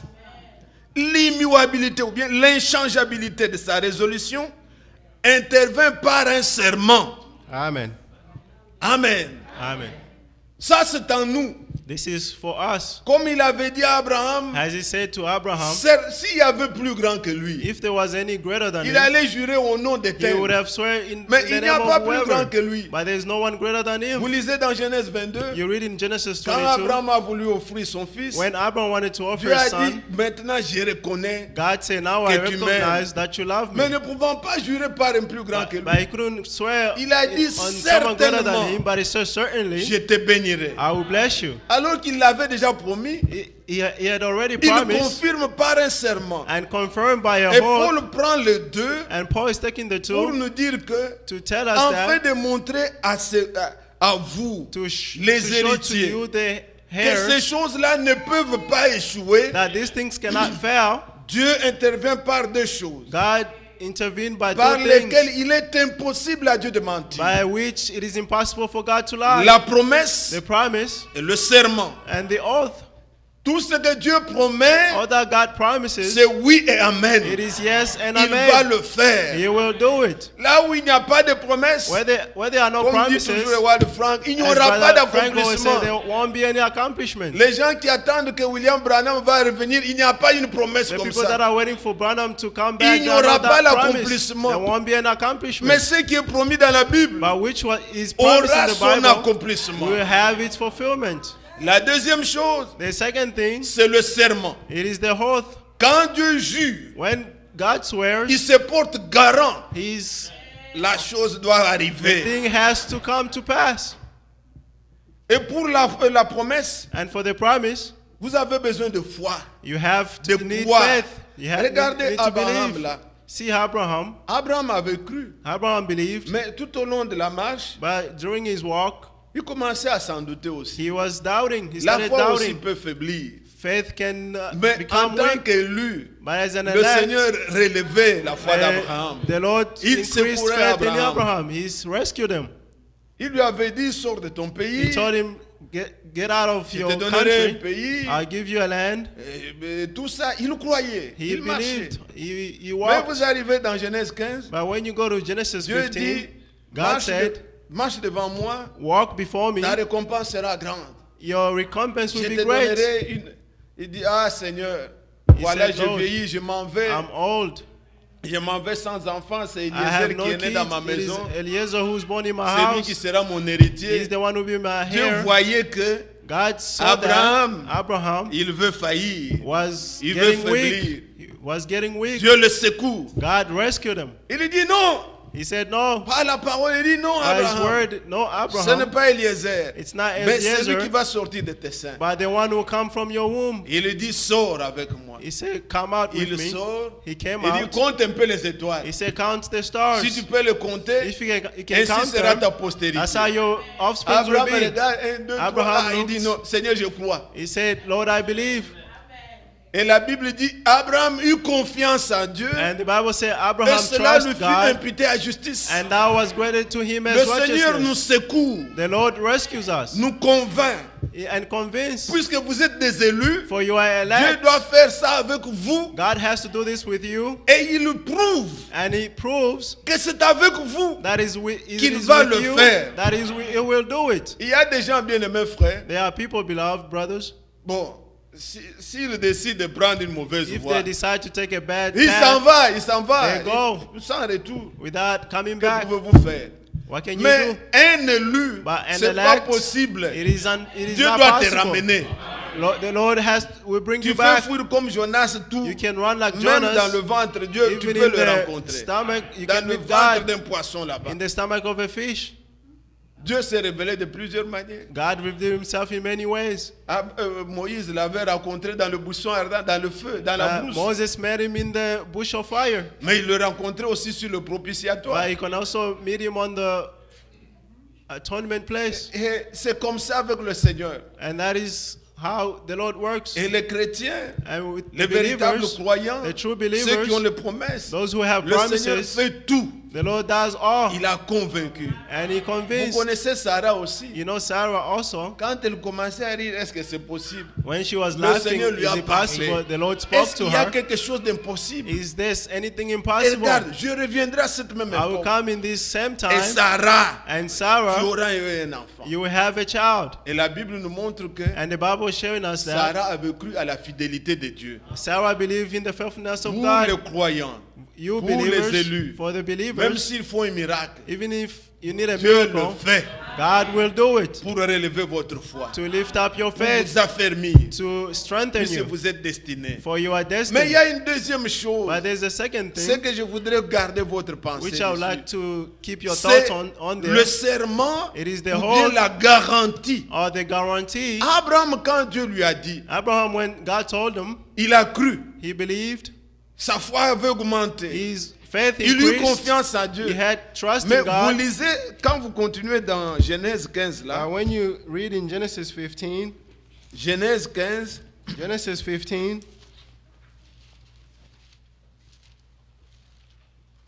l'immuabilité ou bien l'inchangeabilité de sa résolution, intervint par un serment. Amen. Amen. Amen. Ça, c'est en nous. This is for us. Comme il avait dit à Abraham, As he said to Abraham, s'il y avait plus grand que lui, if there was any greater than il him, allait jurer au nom he would d'Éternel. have sworn in Mais the il n'y a name pas of plus grand whoever. que lui. But there is no one greater than Vous him. lisez dans Genèse 22, You read in Genesis quand 22, Abraham a voulu offrir son fils, when Abraham wanted to offer Dieu his a dit, son, maintenant je reconnais, God said, now I que tu recognize that you love mais me. ne pouvant pas jurer par un plus grand que But lui, he couldn't swear Il a dit, on someone greater than certainement, him, but he said, certainly, je te bénirai. I will bless you. Alors qu'il l'avait déjà promis, He had already il promised confirme par un serment. and confirmed by a Et oath. Paul prend les deux And Paul is taking the pour two nous dire que, to tell us afin that, de montrer à vous, to les show to héritiers, you the que ces heirs, choses-là ne peuvent pas échouer. that these things cannot fail. Dieu intervient par deux choses, God intervened by par two lesquelles things, il est impossible à Dieu de mentir. by which it is impossible for God to lie. La promesse The promise et le serment. and the oath. Tout ce que Dieu promet, All that God promises, c'est oui et amen. it is yes and Il va amen. le faire. He will do it. Là où il n'y a pas de promesse, Where there are no comme dit promises, toujours le roi de Franck, il n'y as aura pas Brother Frank always d'accomplissement. said, there won't be any accomplishment. Les gens qui attendent que William Branham va revenir, il n'y a pas une promesse The comme people that ça. are waiting for Branham to come back, Il n'y they are aura not pas that promise. l'accomplissement. There won't be an Mais accomplishment. ce qui est promis dans la Bible But which one is promised aura in the son Bible accomplissement. will have its fulfillment. La deuxième chose, The second thing, c'est le serment. it is the oath. Quand Dieu jure, When God il swears, se porte garant. La chose doit the arriver. thing has to come to pass. Et pour la promesse, And for the promise, vous avez besoin de foi. you have De to need croire. faith. You have Regardez need to Abraham believe. là. See Abraham. Abraham avait cru. Abraham believed, Mais tout au long de la marche, but during his walk, il commençait à s'en douter aussi. he was doubting. He La started foi aussi doubting. peut faiblir. Faith can Mais en become tant weak. qu'élu, But as an le elect, Seigneur relevait la foi d'Abraham. the Lord Il increased secourait faith in Abraham. Abraham. He's rescued him. Il lui avait dit, sors de ton He pays, told him, get out of je your te donnerai un country. pays. I'll give you a land. Et tout ça, il croyait, He il marchait. believed. He Mais walked. vous arrivez dans Genèse 15, But when you go to Genesis Dieu 15, dit, God said, marche devant moi, walk before me. ta récompense sera grande. Your recompense Je will te be great. donnerai une... Il dit, ah Seigneur, He voilà, said, je Lord, vieillis, je m'en vais. I'm old. Je m'en vais sans enfant, c'est I have Eliezer no qui est né dans ma kids. It is maison. Eliezer who's born in my C'est lui qui house. sera mon He's héritier. the one who will be my Dieu heir. voyait que God saw Abraham, that Abraham il veut faillir. was il veut getting weak. faiblir. He was getting weak. Dieu le secoue. God rescued him. Il lui dit non, He said, no, pas la parole. Il dit non, by his Abraham. word, no, Ce n'est Abraham. pas Eliezer. It's not Mais c'est lui qui Eliezer, va sortir de tes seins. but the one who come from your womb. Il lui dit sors avec moi. He said, come out with Il me. sort. He came Il dit out. compte un peu les étoiles. He said, count the stars. Si tu peux les compter, If you can count ainsi sera them, ta postérité. that's how your offspring will Abraham be. regarde 1, 2, 3. Abraham Il dit looks. non, Seigneur, je crois. He said, Lord, I believe. Et la Bible dit Abraham eut confiance en Dieu And the Bible said et Abraham cela lui trusted fut God, imputé à justice. and that was granted to him Le as Seigneur nous righteousness. secoue, The Lord rescues us nous convainc. and convinces. Puisque vous êtes des élus, For you are Dieu elect. doit faire ça avec vous God has to do this with you, et il prouve and He proves que c'est avec vous. that it Qu'il is va with le you, faire. that He will do it. Il y a des gens bien-aimés, frères. There are people, beloved brothers, Bon, s'ils décident de prendre une mauvaise if voie, they decide to take a bad il s'en path va, il s'en va. They go. Sans retour. without coming Que back, pouvez-vous faire? what can you Mais do? un élu, But an c'est pas elect, possible. It is Dieu not doit te possible. ramener. The Lord will bring Tu you fais back. fuir comme Jonas tout. You can run like Même dans Jonas, le ventre, Dieu, tu even peux in le the rencontrer. stomach. You Dans can le meet ventre God d'un poisson là-bas. in the stomach of a fish. Dieu s'est révélé de plusieurs manières. God revealed Himself in many ways. Moïse l'avait rencontré dans le buisson ardent, dans le feu, dans la brousse. Moses met him in the bush of fire, Mais il le rencontrait aussi sur le propitiatoire. but you can also meet him on the atonement place, Et c'est comme ça avec le Seigneur. and that is how the Lord works. Et les chrétiens, And with les the véritables believers, croyants, the true ceux qui ont believers, les promesses, those who have le Seigneur promises, fait tout. the Lord does all, Il a convaincu. and He Vous convinced. connaissez Sarah aussi. You know, Sarah also, Quand elle commençait à rire, est-ce que c'est possible? when she was Le laughing, Seigneur lui is a it parlé. possible? The Lord spoke Est-ce to qu'il y a her. quelque chose d'impossible? Is this anything Et impossible? regarde, je reviendrai à cette même I will époque. come in this same Et time, Sarah, and tu Sarah, auras eu un enfant. you will have a child. Et la Bible nous montre que And the Bible is showing us that Sarah avait cru à la fidélité de Dieu. Sarah believed in the faithfulness of Pour God. les croyants, You pour les believers, élus, for the même believers, s'ils font un miracle, even if you need a Dieu le miracle, fait God will do it pour relever votre foi, to lift up your pour faith, vous affermir, to strengthen puisque you, vous êtes destinés. for you are Mais il destined. y a une deuxième chose, But there's a second c'est thing que je voudrais garder votre pensée which I would dessus. like to keep your C'est thoughts on le there, serment It is the ou bien whole- la garantie. or the guarantee. Abraham, quand Dieu lui a dit, Abraham, when God told him, il a cru, he believed, sa foi avait augmenté, his faith il eut increased, confiance en Dieu. he had trust Mais in vous God. lisez, quand vous continuez dans Genèse 15 là, When you read in Genesis 15, Genèse 15, Genesis 15,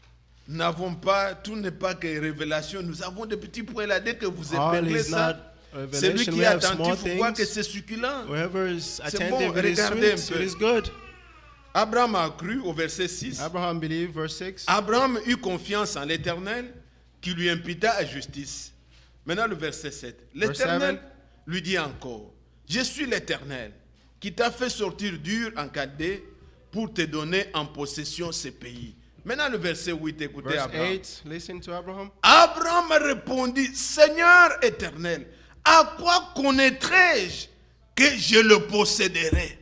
nous n'avons pas, tout n'est pas que révélation, nous avons des petits points là, dès que vous All épinglez is ça, not Celui Revelation, qui we est have small attentif voit que things. c'est succulent. Whoever is C'est attentive, bon, it is regardez un sweet, peu. it is good. Abraham a cru au verset 6. Abraham believed, verse 6. Abraham eut confiance en l'Éternel qui lui imputa à justice. Maintenant le verset 7. L'Éternel Verse 7. lui dit encore, je suis l'Éternel qui t'a fait sortir d'Ur en Chaldée pour te donner en possession ces pays. Maintenant le verset 8, écoutez Verse Abraham. 8, listen to Abraham. Abraham répondit, Seigneur éternel, à quoi connaîtrai-je que je le posséderai?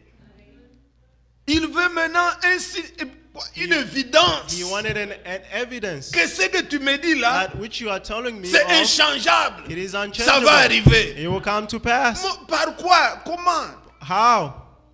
Il veut maintenant une évidence. He wanted an evidence Que ce que tu me dis là, that which you are telling me c'est of, inchangeable. it is Ça unchangeable. va arriver. It will come to pass. Par quoi? Comment? How?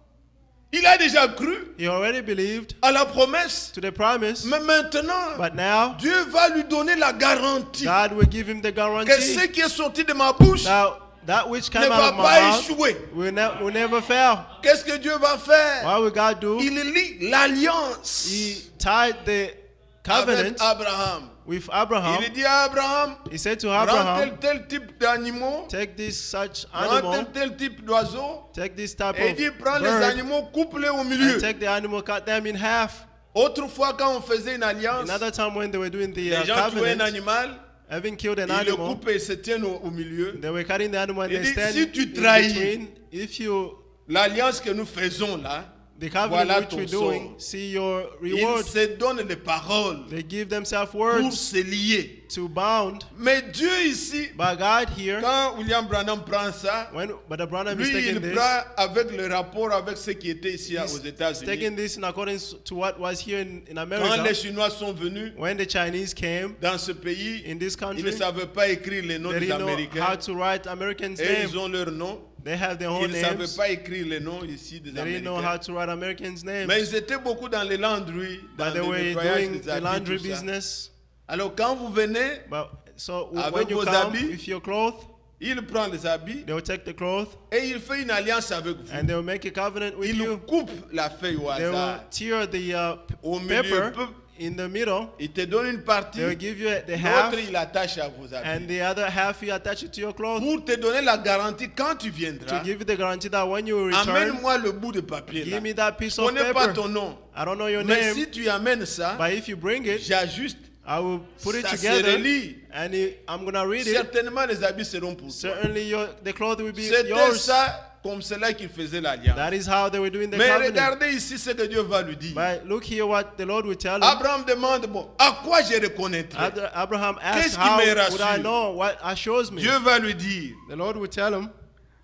Il a déjà cru He already believed à la promesse. to the promise, Mais maintenant, but now Dieu va lui donner la garantie God will give him the que guarantee ce qui est sorti de ma bouche that which ne came out va of my pas mouth échouer. will never fail. Qu'est-ce que Dieu va faire? What will God do? Il lie l'alliance He tied the avec covenant Abraham. with Abraham. Il dit à Abraham, He said to prends Abraham, tel type d'animaux, take this such prends animal, tel type d'oiseau, take this type et il of dit, prends les bird, animaux, coupe-les au milieu. and take the animal, cut them in half. Autrefois, quand on faisait une alliance, Another time when they were doing the les gens tuaient un covenant, animal, having killed an ils le animal, coupent et se tiennent au milieu. they were cutting the animal and Il they dit, stand si tu in trahis between. If you, l'alliance que nous faisons là, the covenant voilà which ton we're sort. doing, see your Ils reward. se donnent des paroles They give themselves pour words se lier. to bound. Mais Dieu ici, But God here, quand William Branham prend ça, when Brother Branham is lui, taking il this, prend avec le rapport avec ce qui était ici aux he's États-Unis. taking this in accordance to what was here in Quand les America. Chinois sont venus When the Chinese came dans ce pays, in this ils ne country, savaient pas écrire les noms they des didn't know how Américains. to write Americans' Et names. ils ont leur nom. They have their own Ils ne savaient names. pas écrire les noms ici des They didn't know how Américains. to write Americans' names. Mais ils étaient beaucoup dans les laundries, dans But they le were nettoyage doing des the habits, laundry tout ça. business. Alors quand vous venez, But so Avec when you vos come habits, with your cloth, il prend les habits they will take the cloth et il fait une alliance avec vous. and they will make a covenant with Il you. coupe la feuille au They will hasard. tear the Au milieu, paper peu- in the middle. il te donne une partie, They will give you the half, l'autre il attache à vos habits. and the other half you attach it to your cloth Pour te donner la garantie quand tu to viendras, give you the guarantee that when you return, amène-moi le bout de papier là. give me that piece Je of connais pas paper. ton nom, I don't know your mais name, si tu amènes ça, but if you bring it, j'ajuste. I will put it Ça se together relie. and I'm gonna read it. Certainement les habits seront pour toi. Certainly the cloth will be C'était yours. ça comme cela qu'il faisait l'alliance. That is how they were doing the Mais covenant. regardez ici ce que Dieu va lui dire. But look here what the Lord will tell him. Abraham demande, bon, à quoi je reconnaîtrai? Abraham Qu'est-ce asked, qui how me would I rassure? know what assures me? Dieu va lui dire, The Lord will tell him,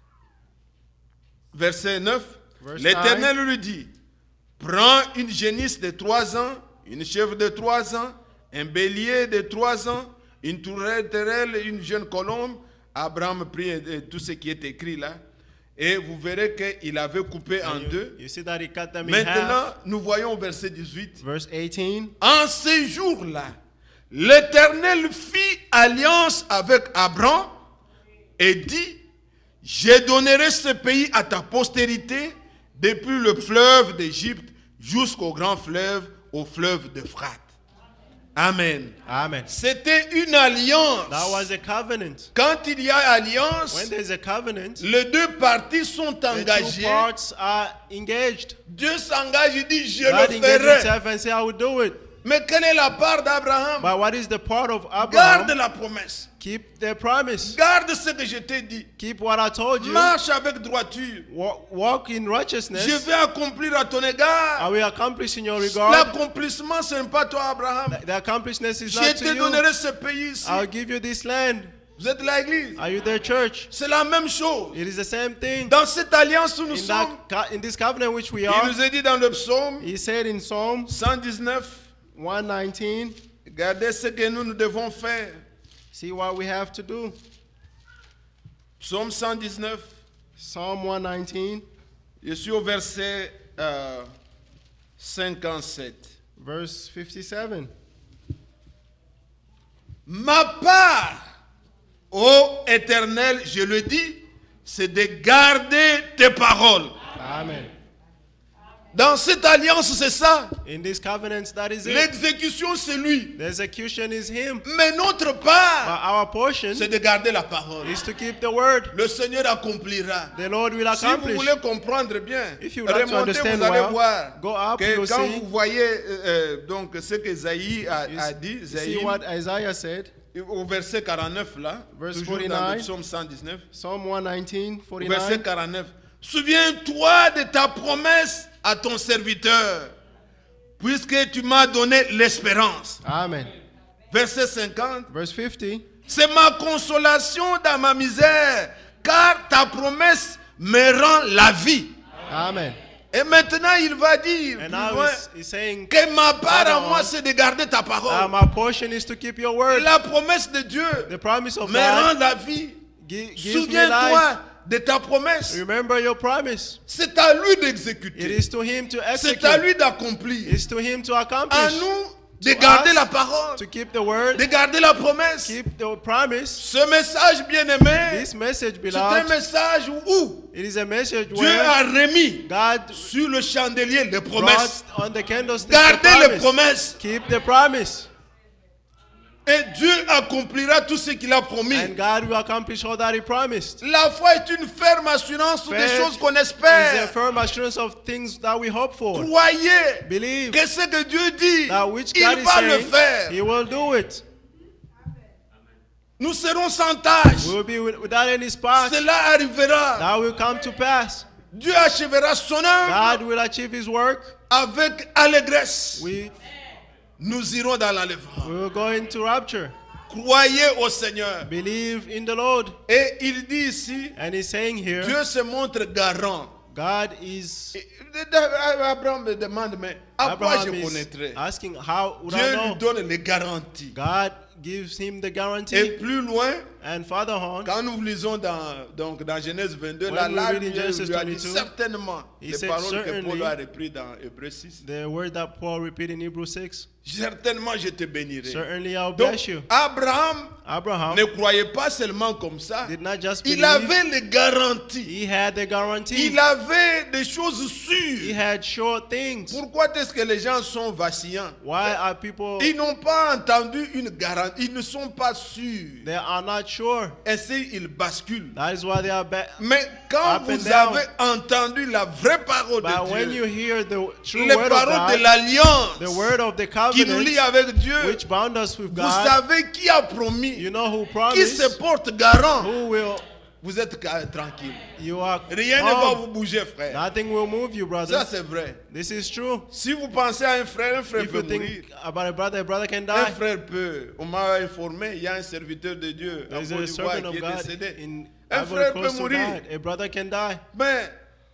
verset 9, Verse l'Éternel lui dit, prends une génisse de 3 ans, une chèvre de 3 ans, un bélier de 3 ans, une tourterelle, une jeune colombe. Abraham prit tout ce qui est écrit là. Et vous verrez qu'il avait coupé en deux. you see that he cut them in Maintenant, half. nous voyons au verset 18. Verse 18. En ces jours-là, l'Éternel fit alliance avec Abraham et dit, je donnerai ce pays à ta postérité depuis le fleuve d'Égypte jusqu'au grand fleuve, au fleuve d'Euphrate. Amen. Amen. C'était une alliance. That was a covenant. Quand il y a alliance, When there's a covenant, les deux parties sont the two engagées. parts are engaged. Dieu s'engage, il dit, je God le engaged ferai. himself and say, I will do it. Mais quelle est la part d'Abraham? But what is the part of Garde Abraham? la promesse. Keep the promise. Garde ce que je t'ai dit. Keep what I told you. Marche avec droiture. Walk in righteousness. Je vais accomplir à ton égard. I will accomplish in your regard. L'accomplissement, ce n'est pas toi, Abraham. The accomplishment is Je not te to you. donnerai ce pays ici. I'll give you this land. Vous êtes l'église. Are you the church? C'est la même chose. It is the same thing. Dans cette alliance où nous In, sommes, in this covenant which we il are, nous est dit dans le psaume he said in Psalm 119, 119, regardez ce que nous devons faire. see what we have to do. Psaume 119, Psalm 119, je suis au verset 57. verse 57. Ma part, ô Éternel, je le dis, c'est de garder tes paroles. Amen. Dans cette alliance, c'est ça. In this covenant, that is it. L'exécution, c'est lui. The execution is him. Mais notre But part, our portion c'est de garder la parole. is to keep the word. Le Seigneur accomplira. The Lord will Si vous accomplish. voulez comprendre bien, If you would like to remontez, understand vous allez well, voir go up, que you'll quand see. vous voyez donc ce que Isaïe a dit, You see Isaïe, what Isaiah said? au verset 49 là, Verse toujours dans 49. le psaume 119, Psalm 119, au verset 49. 49. Souviens-toi de ta promesse à ton serviteur, puisque tu m'as donné l'espérance. Amen. Verset 50. Verse 50. C'est ma consolation dans ma misère, car ta promesse me rend la vie. Amen. Et maintenant, il va dire And plus now loin, he's saying, que ma part à Further moi, on, c'est de garder ta parole. my portion is to keep your word. La promesse de Dieu The promise of me rend God la vie. gives me life. Souviens-toi de ta promesse. Remember your promise. C'est à lui It d'exécuter. is to him to C'est execute. à lui d'accomplir. It's to him to À accomplish. nous de To garder us, la parole, to keep the word, de garder la promesse. keep the promise. Ce message bien-aimé, This message, c'est un beloved, message où it is a message Dieu where a remis God sur le chandelier les promesses. brought on the candlestick Gardez the les promise. promesses. Keep the promise. Et Dieu accomplira tout ce qu'il a promis. And God will accomplish all that he promised. La foi est une ferme assurance sur des Faith choses qu'on is a espère. firm assurance of things that we hope for. Croyez Believe que ce que Dieu dit, that which il God is va le saying, faire. he will do it. Nous serons sans tâche. We will be without any spot. Cela arrivera. That will come to pass. Dieu achèvera son œuvre God will achieve his work. avec allégresse. We Nous irons dans l'enlèvement. will go into rapture. Croyez au Seigneur. Believe in the Lord. Et il dit ici, And he's saying here, Dieu se montre garant. God is, Abraham me demande, mais à quoi je Abraham is connaîtrai? asking, how would I Dieu lui know? donne les garanties. God gives him the Et guarantee. plus loin, And further on, quand nous lisons dans Genèse 22, When là, we là, read in Dieu Genesis lui a dit 22, certainement he les said paroles que certainly, Paul a repris dans Hébreux 6. the word that Paul repeated in Hebrews 6, Certainement, je te bénirai. certainly I'll Donc, bless you. Abraham Abraham ne croyait pas seulement comme ça. did not just Il believe, avait les garanties. he had the guarantee. Il avait des choses He sûres. had sure things. Pourquoi est-ce que les gens sont vacillants? Why are people, Ils n'ont pas entendu une garantie. Ils ne sont pas sûrs. they are not sure? Ainsi, ils basculent. That is why they are bad. Mais quand Up and vous down. avez entendu la vraie parole But de when you Dieu, hear the true les word of paroles de God, l'alliance the word of the qui nous lie covenant, avec Dieu, which bound us with vous God, savez qui a promis, you know who qui promised, se porte garant. who will, Vous êtes tranquille. you are Rien ne va calm. vous bouger, frère. Nothing will move you, Ça, brother. c'est vrai. This is true. Si vous pensez à un frère If peut you mourir. think about a brother can Un die. frère peut. On m'a informé, il y a un serviteur de Dieu en There's Côte a d'Ivoire servant qui of est God décédé. in Un Ivory frère peut Coast who mourir. died. A brother can die. Mais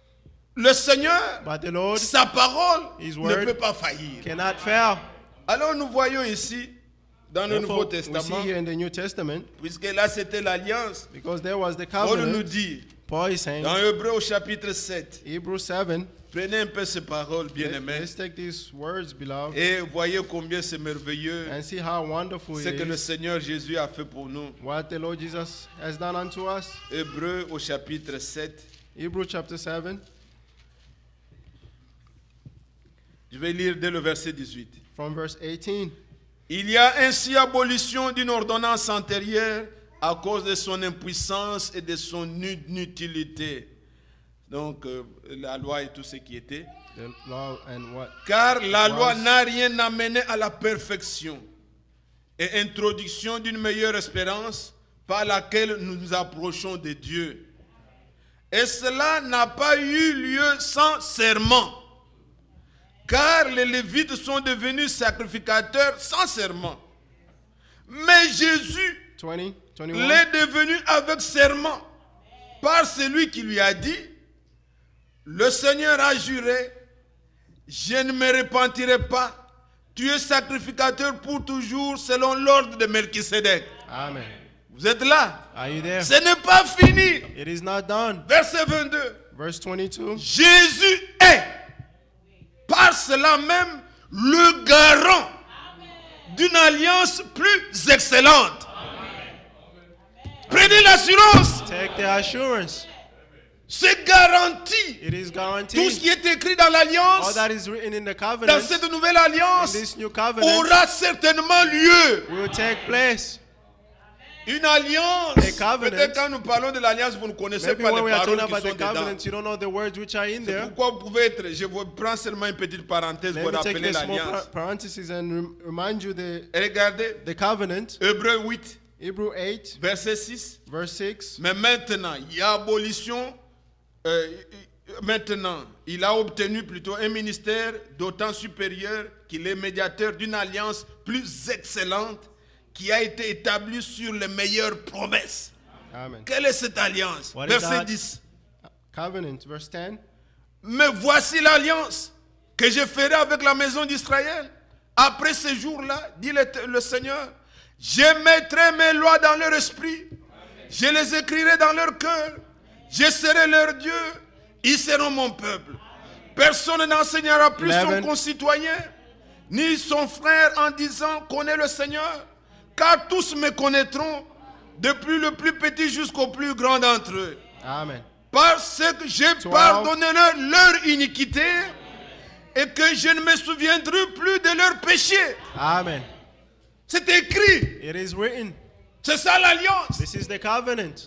le Seigneur, But the Lord sa parole His ne word peut pas faillir. cannot fail. Alors nous voyons ici, dans le Nouveau Therefore, we see Testament, here in the New Testament, puisque là c'était l'alliance, because there was the Paul nous covenant, dit, Paul is saying, dans Hébreux au chapitre 7, Hebrews 7, prenez un peu ces paroles, bien-aimés, let's take these words, beloved, et voyez combien c'est merveilleux and see how wonderful ce it que le is, Seigneur Jésus a fait pour nous. what the Lord Jesus has done unto us. Hébreux au chapitre 7, Hebrews chapter 7, je vais lire dès le verset 18. from verse 18. Il y a ainsi abolition d'une ordonnance antérieure à cause de son impuissance et de son inutilité. Donc, la loi et tout ce qui était. The law and what? Car la loi Was. n'a rien amené à la perfection et introduction d'une meilleure espérance par laquelle nous nous approchons de Dieu. Et cela n'a pas eu lieu sans serment. Car les Lévites sont devenus sacrificateurs sans serment. Mais Jésus 20, 21. l'est devenu avec serment par celui qui lui a dit, le Seigneur a juré, je ne me repentirai pas, tu es sacrificateur pour toujours selon l'ordre de Melchisédek. Amen. Vous êtes là? Are you there? Ce n'est pas fini. It is not done. Verset 22. Verse 22. Jésus est, par cela même, le garant d'une alliance plus excellente. Prenez l'assurance. Take the assurance. C'est garanti. It is Tout ce guaranteed. qui est écrit dans All l'alliance, that is written in the dans covenant, cette nouvelle in alliance, this new covenant, aura certainement lieu. will take place. Une alliance. A covenant. Peut-être quand nous parlons de l'alliance, vous ne connaissez Maybe pas when les we are talking paroles qui about the sont dedans. covenant, you don't know the words which are in C'est there. pourquoi vous pouvez être, je vous prends seulement une petite parenthèse Let pour me take rappeler a small l'alliance. parenthesis and remind you Et regardez, the covenant. Hébreux 8, Hebrew 8, verset 6. verse 6. Mais maintenant, il y a abolition. Maintenant, il a obtenu plutôt un ministère d'autant supérieur qu'il est médiateur d'une alliance plus excellente qui a été établie sur les meilleures promesses. Amen. Quelle est cette alliance? What is Verset that? 10. Covenant, verse 10. Mais voici l'alliance que je ferai avec la maison d'Israël. Après ces jours-là, dit le Seigneur, je mettrai mes lois dans leur esprit, je les écrirai dans leur cœur, je serai leur Dieu, ils seront mon peuple. Personne n'enseignera plus son 11. concitoyen, ni son frère en disant, connais le Seigneur, car tous me connaîtront, depuis le plus petit jusqu'au plus grand d'entre eux. Amen. Parce que j'ai 12. pardonné leur iniquité et que je ne me souviendrai plus de leurs péchés. Amen. C'est écrit. It is written. C'est ça l'alliance. This is the covenant.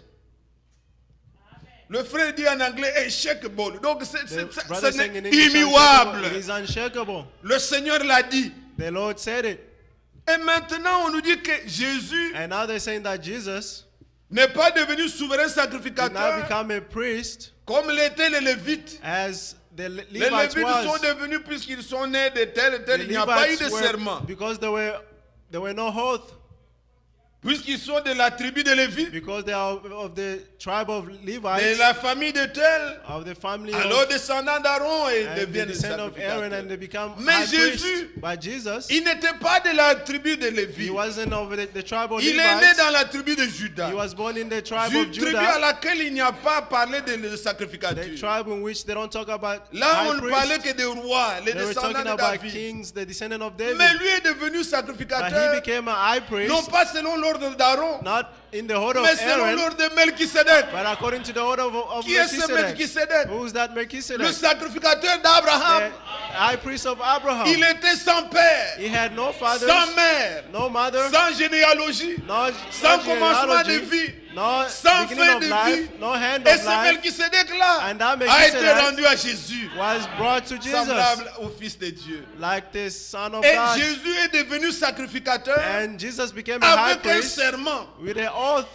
Le frère dit en anglais unshakable. Donc The ce brother n'est saying in English, immuable. it is unshakable. Le Seigneur l'a dit. The Lord said it. Et maintenant on nous dit que Jésus And now they're saying that Jesus n'est pas devenu souverain did not sacrificateur become a priest comme l'étaient les Lévites. as the Les Levites Lévites sont was. devenus, puisqu'ils sont nés de tel et tel, The il n'y a pas eu de Levites were, serment. because there were no oath, Puisqu'ils sont de la tribu de Lévi, because they are of the tribe of de Levites, la famille de tel, of the family alors of descendants d'Aaron et and the deviennent des descendant of Aaron, and sacrificateurs. they become Mais high priests. Jésus, But Jesus, il n'était pas de la tribu de he Lévi. wasn't of the tribe of Il est né Levites. dans la tribu de Juda. He was born in the tribe Une of tribu à Judah, laquelle il n'y a pas parlé de the sacrificature. tribe in which they don't talk about Là, on high ne parlait priests. que des rois, les They were descendants talking de about David. kings, the descendant of David. Mais lui est devenu But he sacrificateur, became a high priest, non pas selon l'ordre d'Aaron, not in the order mais of selon Aaron, l'ordre de Melchisedec. but according to the order of Qui est ce Melchizedek. Melchisedec? Who is that Le Melchizedek? sacrificateur The d'Abraham. high priest of Abraham. Il était sans père, He had no father, sans mère, no mother, sans généalogie, no sans commencement de genealogy, vie, no sans beginning fin of de life, vie. no hand Et of ce life, Melchisedec-là And that a été Melchizedek rendu à Jésus, was brought to Jesus semblable au Fils de Dieu. like the Son of Et God. Jésus est devenu sacrificateur And Jesus became a high avec un priest serment. with an oath.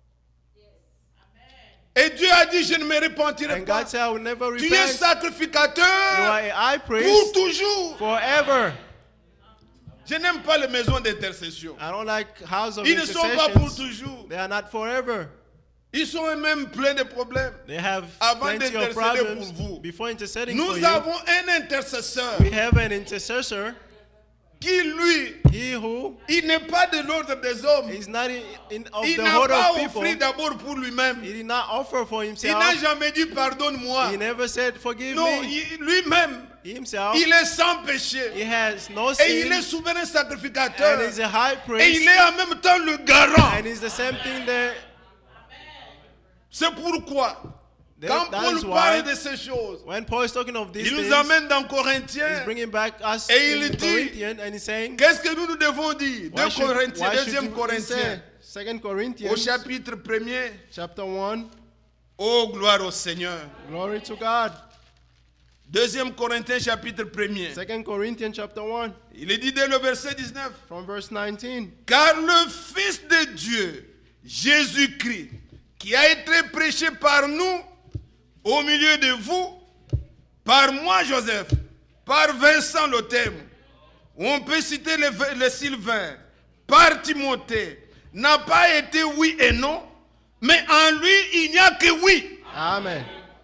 Et Dieu a dit, je ne me repentirai And pas. God said, I will never Tu es repent. You are sacrificateur a high pour priest toujours. forever. Je n'aime pas les maisons d'intercession. I don't like house of Ils ne sont pas pour intercessions. toujours. They are not forever. Ils sont eux-mêmes pleins de problèmes. They have Avant plenty of d'intercéder pour problems vous. before interceding Nous for you. avons un intercesseur We have an intercessor. qui, lui, He who il n'est pas de l'ordre des hommes. is not of Il the n'a order pas of people. offert d'abord pour lui-même. He did not offer for Il himself. n'a jamais dit pardonne-moi. He never said, forgive Non, me. lui-même, He himself, il est sans péché. he has no Et il est sin. souverain And sacrificateur. he's a high Et il priest. est en même temps le garant. And he's the same thing that C'est pourquoi, quand that Paul is parle why de ces choses, when Paul is talking of these il nous things, amène dans he's Corinthiens. bringing back us Et il in dit, Corinthians, and he's saying, Qu'est-ce que nous devons dire? 2 Corinthiens, why should 2 we Corinthiens, say 2 au Corinthians chapitre 1er. chapter 1, Oh, gloire au Seigneur. glory to God. 2 Corinthiens, chapitre 1er. 2 Corinthians chapter 1, Il est dit dès le verset 19. from verse 19. Car le Fils de Dieu, Jésus-Christ, qui a été prêché par nous au milieu de vous, par moi Joseph, par Vincent le thème, on peut citer le Sylvain, par Timothée, n'a pas été oui et non, mais en lui il n'y a que oui. Amen.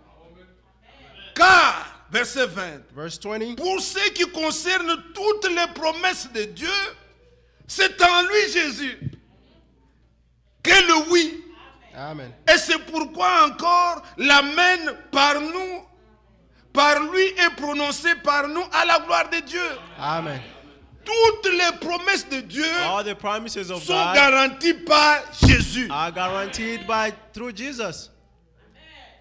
Car, verset 20, Verse 20. pour ce qui concerne toutes les promesses de Dieu, c'est en lui Jésus que le oui. Amen. Et c'est pourquoi encore l'amen par nous, par lui est prononcé par nous à la gloire de Dieu. Amen. Toutes les promesses de Dieu All the promises of sont God garanties par Jésus. are guaranteed through Jesus.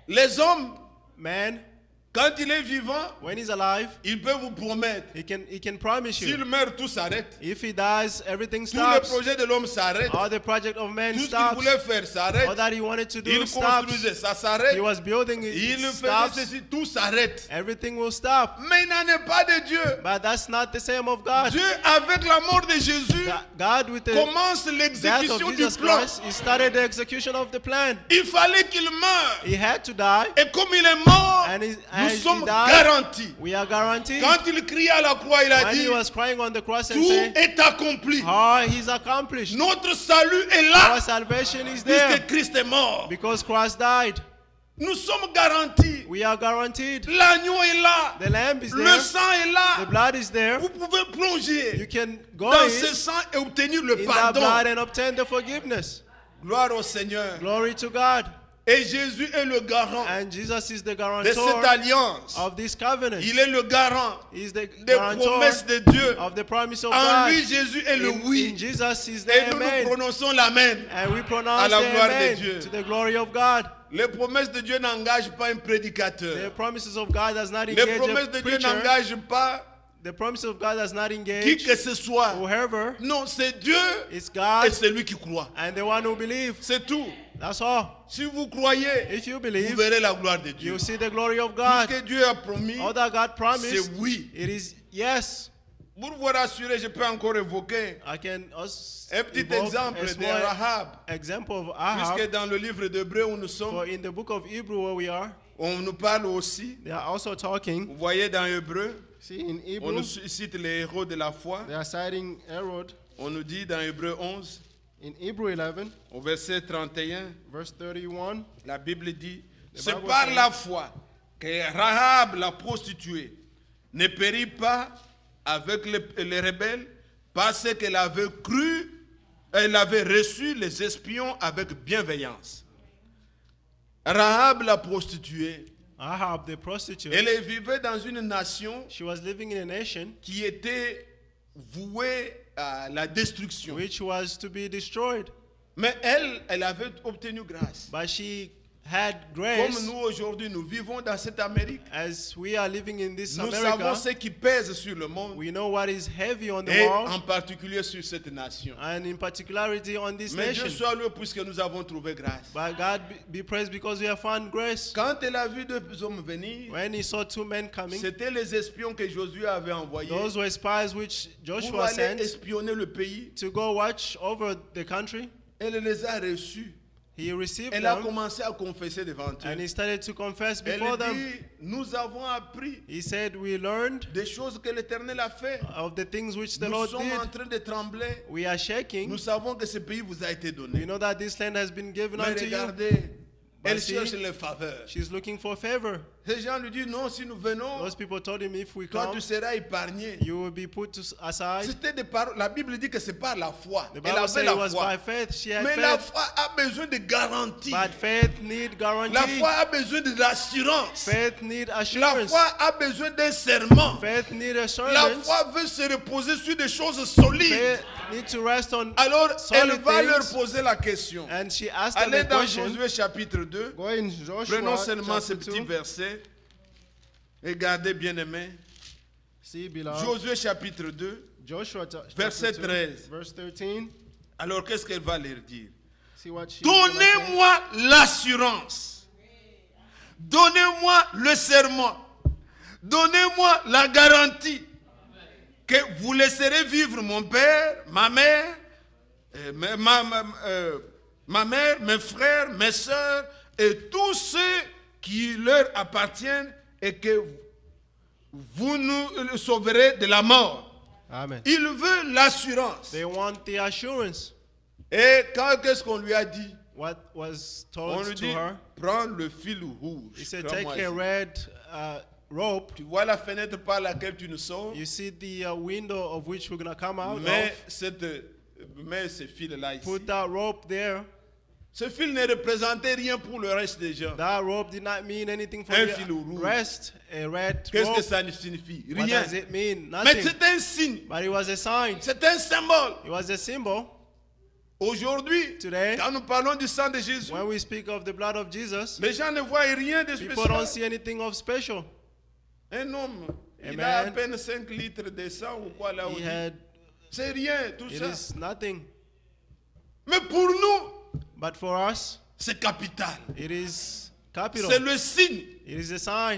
Les hommes, Man, quand il est vivant, when he's alive, il peut vous promettre. he can promise S'il you. meurt, tout s'arrête. If he dies, everything Tous les stops. projets de l'homme s'arrêtent. All the project of man Tout ce qu'il stops. voulait faire s'arrête. All that he wanted to do Il stops. construisait, ça He s'arrête. was building it, Il it faisait stops. ceci, tout s'arrête. Everything will stop. Mais il n'en est pas de Dieu. But that's not the same of God. Dieu, avec la mort de Jésus, God with the commence death l'exécution of du Jesus plan. Christ, he started the execution of the plan. Il fallait qu'il meure. He had to die. Et comme il est mort, And nous as he sommes died, garantis. we are guaranteed. Quand il criait à la croix, il a When dit, he was crying on the cross and tout saying, est accompli. he's accomplished. Notre salut est là, Our salvation is there puisque Christ est mort. because Christ died. Nous sommes garantis. We are guaranteed. L'agneau est là. The lamb is Le there. sang est The là. blood is there. Vous pouvez You plonger can go dans in ce sang et obtenir le that blood pardon. and obtain the forgiveness. Gloire au Seigneur. Glory to God. Et Jésus est le garant And Jesus is the de guarantor cette alliance. of this covenant. Il est le garant He's the des guarantor promesses de Dieu. of the promise of En God. lui, Jésus est le In oui. Jesus is the Et nous nous amen. prononçons l'amen. And we À pronounce la the gloire de amen Dieu. to the glory of God. Les promesses de Dieu n'engagent pas un The prédicateur. promises of God does not Les engage promesses a de Dieu preacher. n'engagent pas The promise of God does not qui engage que ce soit. whoever. Non, c'est Dieu It's et God c'est lui qui croit. and the one who believes. C'est tout. That's all. Si vous croyez, If you vous believe, verrez la gloire de Dieu. you see the glory of Ce God. que Dieu a promis, All that God c'est promised, oui. it is yes. Pour vous rassurer, je peux encore évoquer I can also un petit evoke exemple a de small Rahab. example of Puisque Ahab. dans le livre d'Hébreu où nous For sommes, in the book of Hebrew where we are, on nous parle aussi. they are also talking. Vous voyez dans Hébreu, See, in on Hebrew, nous cite les héros de la foi. they are citing Herod. On nous dit dans Hébreu 11, In Hebrew 11, au verset 31, verse 31, la Bible dit, The c'est Bible par says- la foi que Rahab, la prostituée, ne périt pas avec les rebelles parce qu'elle avait cru, elle avait reçu les espions avec bienveillance. Rahab, la prostituée, Ahab, the prostitute, elle vivait dans une nation she was living in a nation qui était vouée à la destruction. which was to be destroyed. Mais elle avait obtenu grâce. But she had Comme grace. nous aujourd'hui, nous vivons dans cette Amérique. As we are living in this Nous savons America, ce qui pèse sur le monde we know what is heavy on the et en world, particulier sur cette nation. and in particularity on this Mais Dieu nation. soit loué puisque nous avons trouvé grâce. But God be praised because we have found grace. Quand elle a vu deux hommes venir, When he saw two men coming, c'était les espions que Josué avait envoyés those were spies which pour Joshua aller sent espionner le pays. to go watch over the country. Elle les a reçus. He received Elle a them commencé à confesser devant and he eux. started to confess Elle before them. dit, nous avons appris He said, we learned des choses que l'Éternel a fait. of the things which the Nous Lord sommes en did. train de trembler. We are shaking. Nous savons que ce pays vous a été We donné. know that this land has been given Mais unto you. regardez, elle see, cherche les faveurs. She's looking for favor. Ces gens lui disent, non, si nous venons, Those people told him, if we toi come, tu seras épargné. you will be put aside. C'était des paroles. La Bible dit que c'est par la foi. The Elle Bible avait said la it was by foi. faith. She had Mais la faith. foi a besoin de garantie. But faith need La guarantee. foi a besoin de l'assurance. Faith need La assurance. foi a besoin d'un serment. Faith need La assurance. foi veut se reposer sur des choses solides. Faith need to rest on Alors, elle solid va leur things. poser la question. And she asked them Allez a dans question. Josué chapitre 2. go in Joshua Prenons seulement ce chapter petit 2. verset. Regardez bien aimé. See, beloved, Josué chapitre 2. Joshua Verset chapter 2, 13. verse 13. Alors, qu'est-ce qu'elle va leur dire? See what she's gonna say. Donnez-moi l'assurance. Donnez-moi le serment. Donnez-moi la garantie que vous laisserez vivre mon père, ma mère, ma mère, mes frères, mes soeurs et tous ceux qui leur appartiennent et que vous nous sauverez de la mort. Amen. Il veut l'assurance. They want the assurance. Et qu'est-ce qu'on lui a dit? What was On told lui to dit, her? prends le fil rouge. He said, Prends-moi take a ici. red rope. Tu vois la fenêtre par laquelle tu nous sauves, You see the window of which we're going to come out mets of. ce fil-là ici. Put that rope there. Ce fil ne représentait rien pour le reste des gens. That rope did not mean anything for Un the fil rouge. rest. A red Qu'est-ce que rope. ça signifie? What Rien. does it mean? Mais Nothing. c'est un signe, But it was a sign. c'est un symbole. It was a symbol. Aujourd'hui, Today, quand nous parlons du sang de Jésus, when we speak of the blood of Jesus, les gens ne voient rien de people don't spécial. see anything of special. Un homme, il Amen. a à peine 5 litres de sang ou quoi là. He où had, c'est rien, tout it ça. is nothing. Mais pour nous, But for us, c'est capital. it is capital. C'est le signe. It is a sign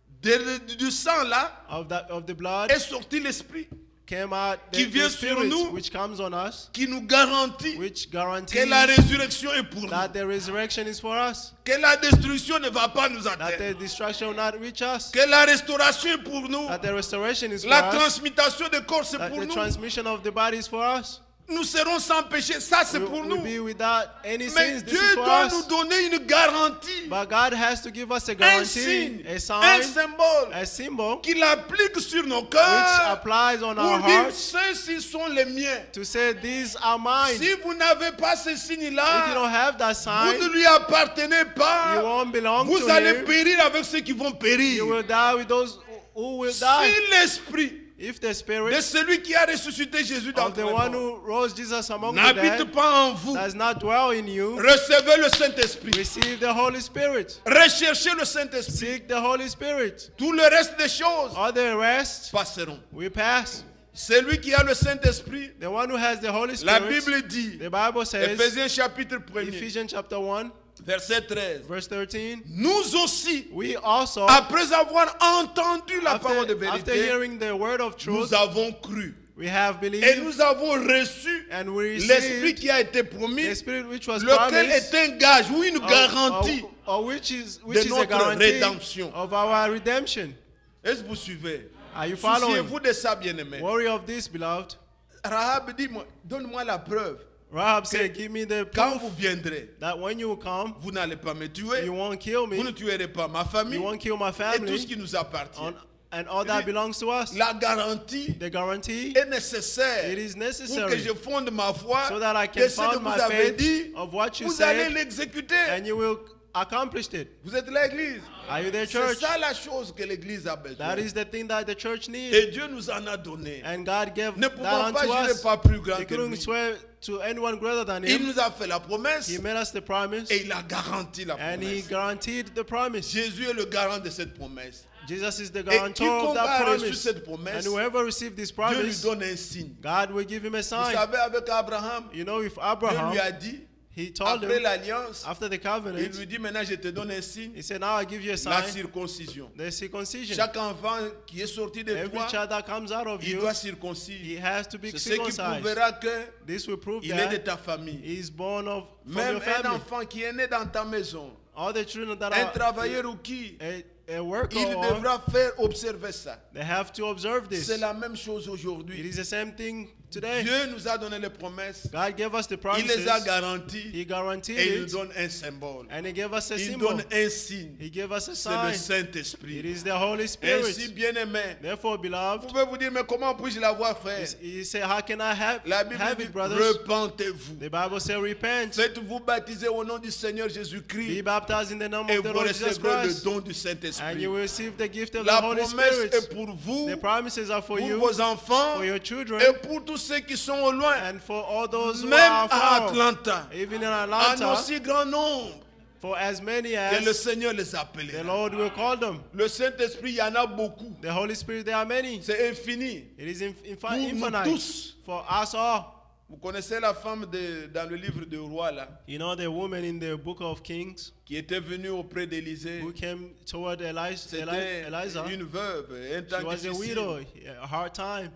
Du sang là of the blood est sorti l'esprit came out, qui the vient sur spirit nous, which comes on us, qui nous garantit which que guarantees la résurrection est pour nous. that the resurrection is for us, Que la destruction ne va pas nous that atteindre. the destruction will not reach us, Que la restauration est pour nous. that the restoration is for La us, transmutation des corps c'est that pour the nous. transmission of the body is for us. Nous serons sans péché. Ça c'est pour We'll nous. be without any Mais sins. This Dieu is for doit us. nous donner une garantie. But God has to give us a Un guarantee, signe. a Un sign, symbole. a symbol, Qu'il applique sur nos which cœurs. applies on our Pour dire hearts ceux-ci sont les miens. to say these are mine. Si vous n'avez pas ce If you signe-là, don't have that vous sign, ne lui appartenez you pas. won't belong Vous to allez him. périr avec ceux qui vont périr. You will die with those who will die. Si l'esprit If the de spirit celui qui a ressuscité Jésus of d'entre the les one morts who rose Jesus among the n'habite dead pas en vous, does not dwell in you, recevez le Saint-Esprit. receive the Holy Spirit. Recherchez le Saint-Esprit. Seek the Holy Spirit. Tout le reste des choses All the rest passeront. we pass. Celui qui a le Saint-Esprit, The one who has the Holy la Spirit, Bible dit, the Bible says, Éphésiens chapitre 1er, Ephesians chapter 1, verset 13, verse 13, nous aussi, we also, après avoir entendu la parole de after vérité, hearing the word of truth, nous avons cru. we have Et believed nous avons reçu and we l'Esprit received qui a été promis, the Spirit which was lequel promised, est un gage ou une garantie. or which is a notre guarantee rédemption. of our redemption. Est-ce que vous suivez? Are you following? Souciez-vous de ça, bien-aimé. Worry of this, beloved. Rahab dit, donne-moi la preuve. Rahab said, give me the Quand proof vous viendrez, that when you come, vous n'allez pas me tuer, you won't kill vous ne me, tuerez pas ma famille you won't kill my et tout ce family, qui nous appartient. and all that belongs to us. La garantie The guarantee, est nécessaire it is pour que necessary je fonde ma foi so that I et can ce que found vous my avez faith dit, of what you vous allez said, l'exécuter. and you will accomplish it. Vous êtes l'église. Are you the C'est church? ça la chose que l'église a besoin. That is the thing that the church needs. Et Dieu nous en a donné. And God gave Ne that pouvons pas unto jurer us. pas plus grand He que couldn't lui. swear to anyone greater than Il him. nous a fait la promesse He made us the promise, et il a garanti la and he promesse. guaranteed the promise. Jésus est le garant de cette promesse. Jesus is the Et guarantor of quiconque that a reçu promise. cette promesse, And whoever received this Dieu lui promise, donne un signe. God will give him a Vous sign. savez, avec Abraham, You know, if Dieu Abraham, lui a dit, he told après him, l'alliance, after the il covenant, lui dit, maintenant je te donne un signe, he said, now I give you a la sign, circoncision. the circumcision. Chaque enfant qui est sorti de Every toi, child that comes out of il you, doit he circoncire. has to be C'est ce qui circumcised. prouvera que This will prove il est de that ta famille. he is born from Même your un family. enfant qui est né dans ta maison, All the children that un are travailleur ou qui, a worker, il devra faire observer ça. they have to observe this. C'est la même chose It aujourd'hui. is the same thing today. Dieu nous a donné les promesses, God gave us the il les a promises. garanties He guaranteed et il nous it, donne un symbole. and he gave us a Il symbol. donne un signe. He gave us a C'est le sign. It Saint-Esprit. is the Holy Ainsi, Spirit. bien-aimé, Therefore, vous beloved, pouvez vous dire, mais comment puis-je l'avoir fait? he said, how can I La have Bible dit, it, brothers? repentez-vous. The Bible says, repent. Faites-vous baptiser au nom du Seigneur Be Jésus-Christ baptized in the name et of the vous Lord Jesus recevrez le Christ, don du and Saint-Esprit. you will receive the gift of the La Holy promesse Spirit. est pour vous, The promises are for pour you, vos enfants for your children, et pour tous ceux qui sont au loin. and for all those who Même are à far, Atlanta, even in en Atlanta, aussi grand nombre for as many que le as Seigneur les the appelle. Lord will call them. Le Saint-Esprit, il y en a beaucoup. The Holy Spirit, there are many. C'est infini. It is Pour nous infinite tous. for us all. Vous connaissez la femme dans le livre de Roi, là, You know the woman in the book of Kings qui était venue auprès d'Élisée. who came toward C'était Elijah. une veuve, un temps She was a widow, difficile. a hard time.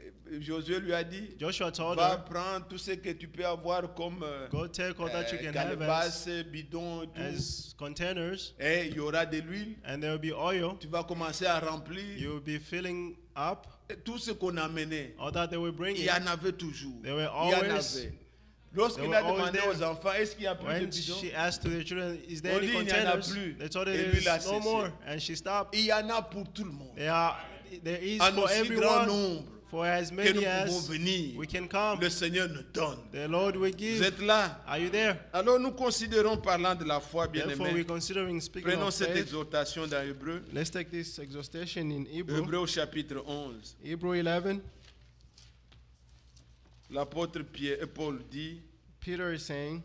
Josué lui a dit, Joshua told va her, prendre tout ce que tu peux avoir comme go take all that you can have calebasse, bidon et tout. as containers, Et il y aura de l'huile. and there will be oil. Tu vas commencer à remplir. You will be filling up Et tout ce qu'on a amené, all that they will bring il y in. en avait toujours. There were Il y en always- avait. Lorsqu'il They a were always demandé there. aux enfants, est-ce qu'il y a plus de When bidons? she asked to the children, is there On any dit, il n'y en a containers? plus. They told her Et there lui, il a is no cessé. more, and she stopped. Il y en a pour tout le monde. There is En for aussi grand everyone, nombre for as que many nous as pouvons venir. we can come. Le Seigneur nous donne. The Lord will Vous give. êtes là? Are you there? Alors nous considérons, parlant de la foi, bien Therefore, aimé, we're considering speaking prenons of cette faith. exhortation dans Hébreu. Let's take this exhortation in Hebrew. Hébreu au chapitre 11. Hebrew 11. L'apôtre Paul dit, Peter is saying,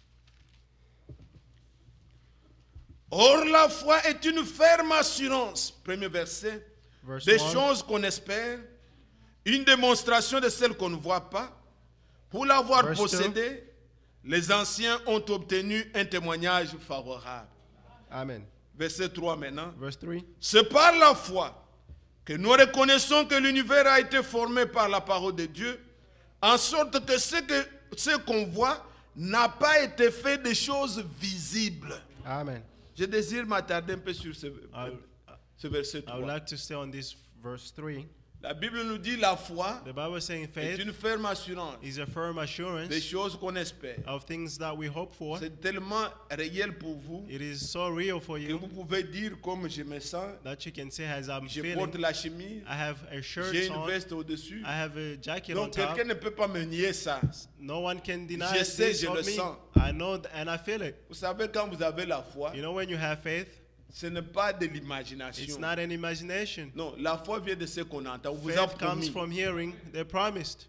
Or la foi est une ferme assurance, premier verset, verse des 1, choses qu'on espère, une démonstration de celles qu'on ne voit pas. Pour l'avoir Verse possédée, les anciens ont obtenu un témoignage favorable. Amen. Verset 3 maintenant. Verse 3, C'est par la foi que nous reconnaissons que l'univers a été formé par la parole de Dieu, en sorte que ce qu'on voit n'a pas été fait de choses visibles. Amen. Je désire m'attarder un peu sur ce verset I would 3. like to stay on this Verse 3, La Bible nous dit la foi The Bible is saying est faith une ferme assurance is a firm des assurance choses qu'on espère. of things that we hope for. C'est tellement réel pour vous It is so real for que you vous pouvez dire comme je me sens, that you can say, as I'm je porte feeling, la chemise, I have a shirt j'ai une on, veste au-dessus. I have a jacket on Donc top. quelqu'un ne peut pas me nier ça. No one can deny Je sais, this je le of me. sens. I know and I feel it. Vous savez, quand vous avez la foi, You know, when you have faith, ce n'est pas de it's l'imagination. not an imagination. Non, la foi vient de ce qu'on entend. On vous a Faith comes promis from hearing. They promised.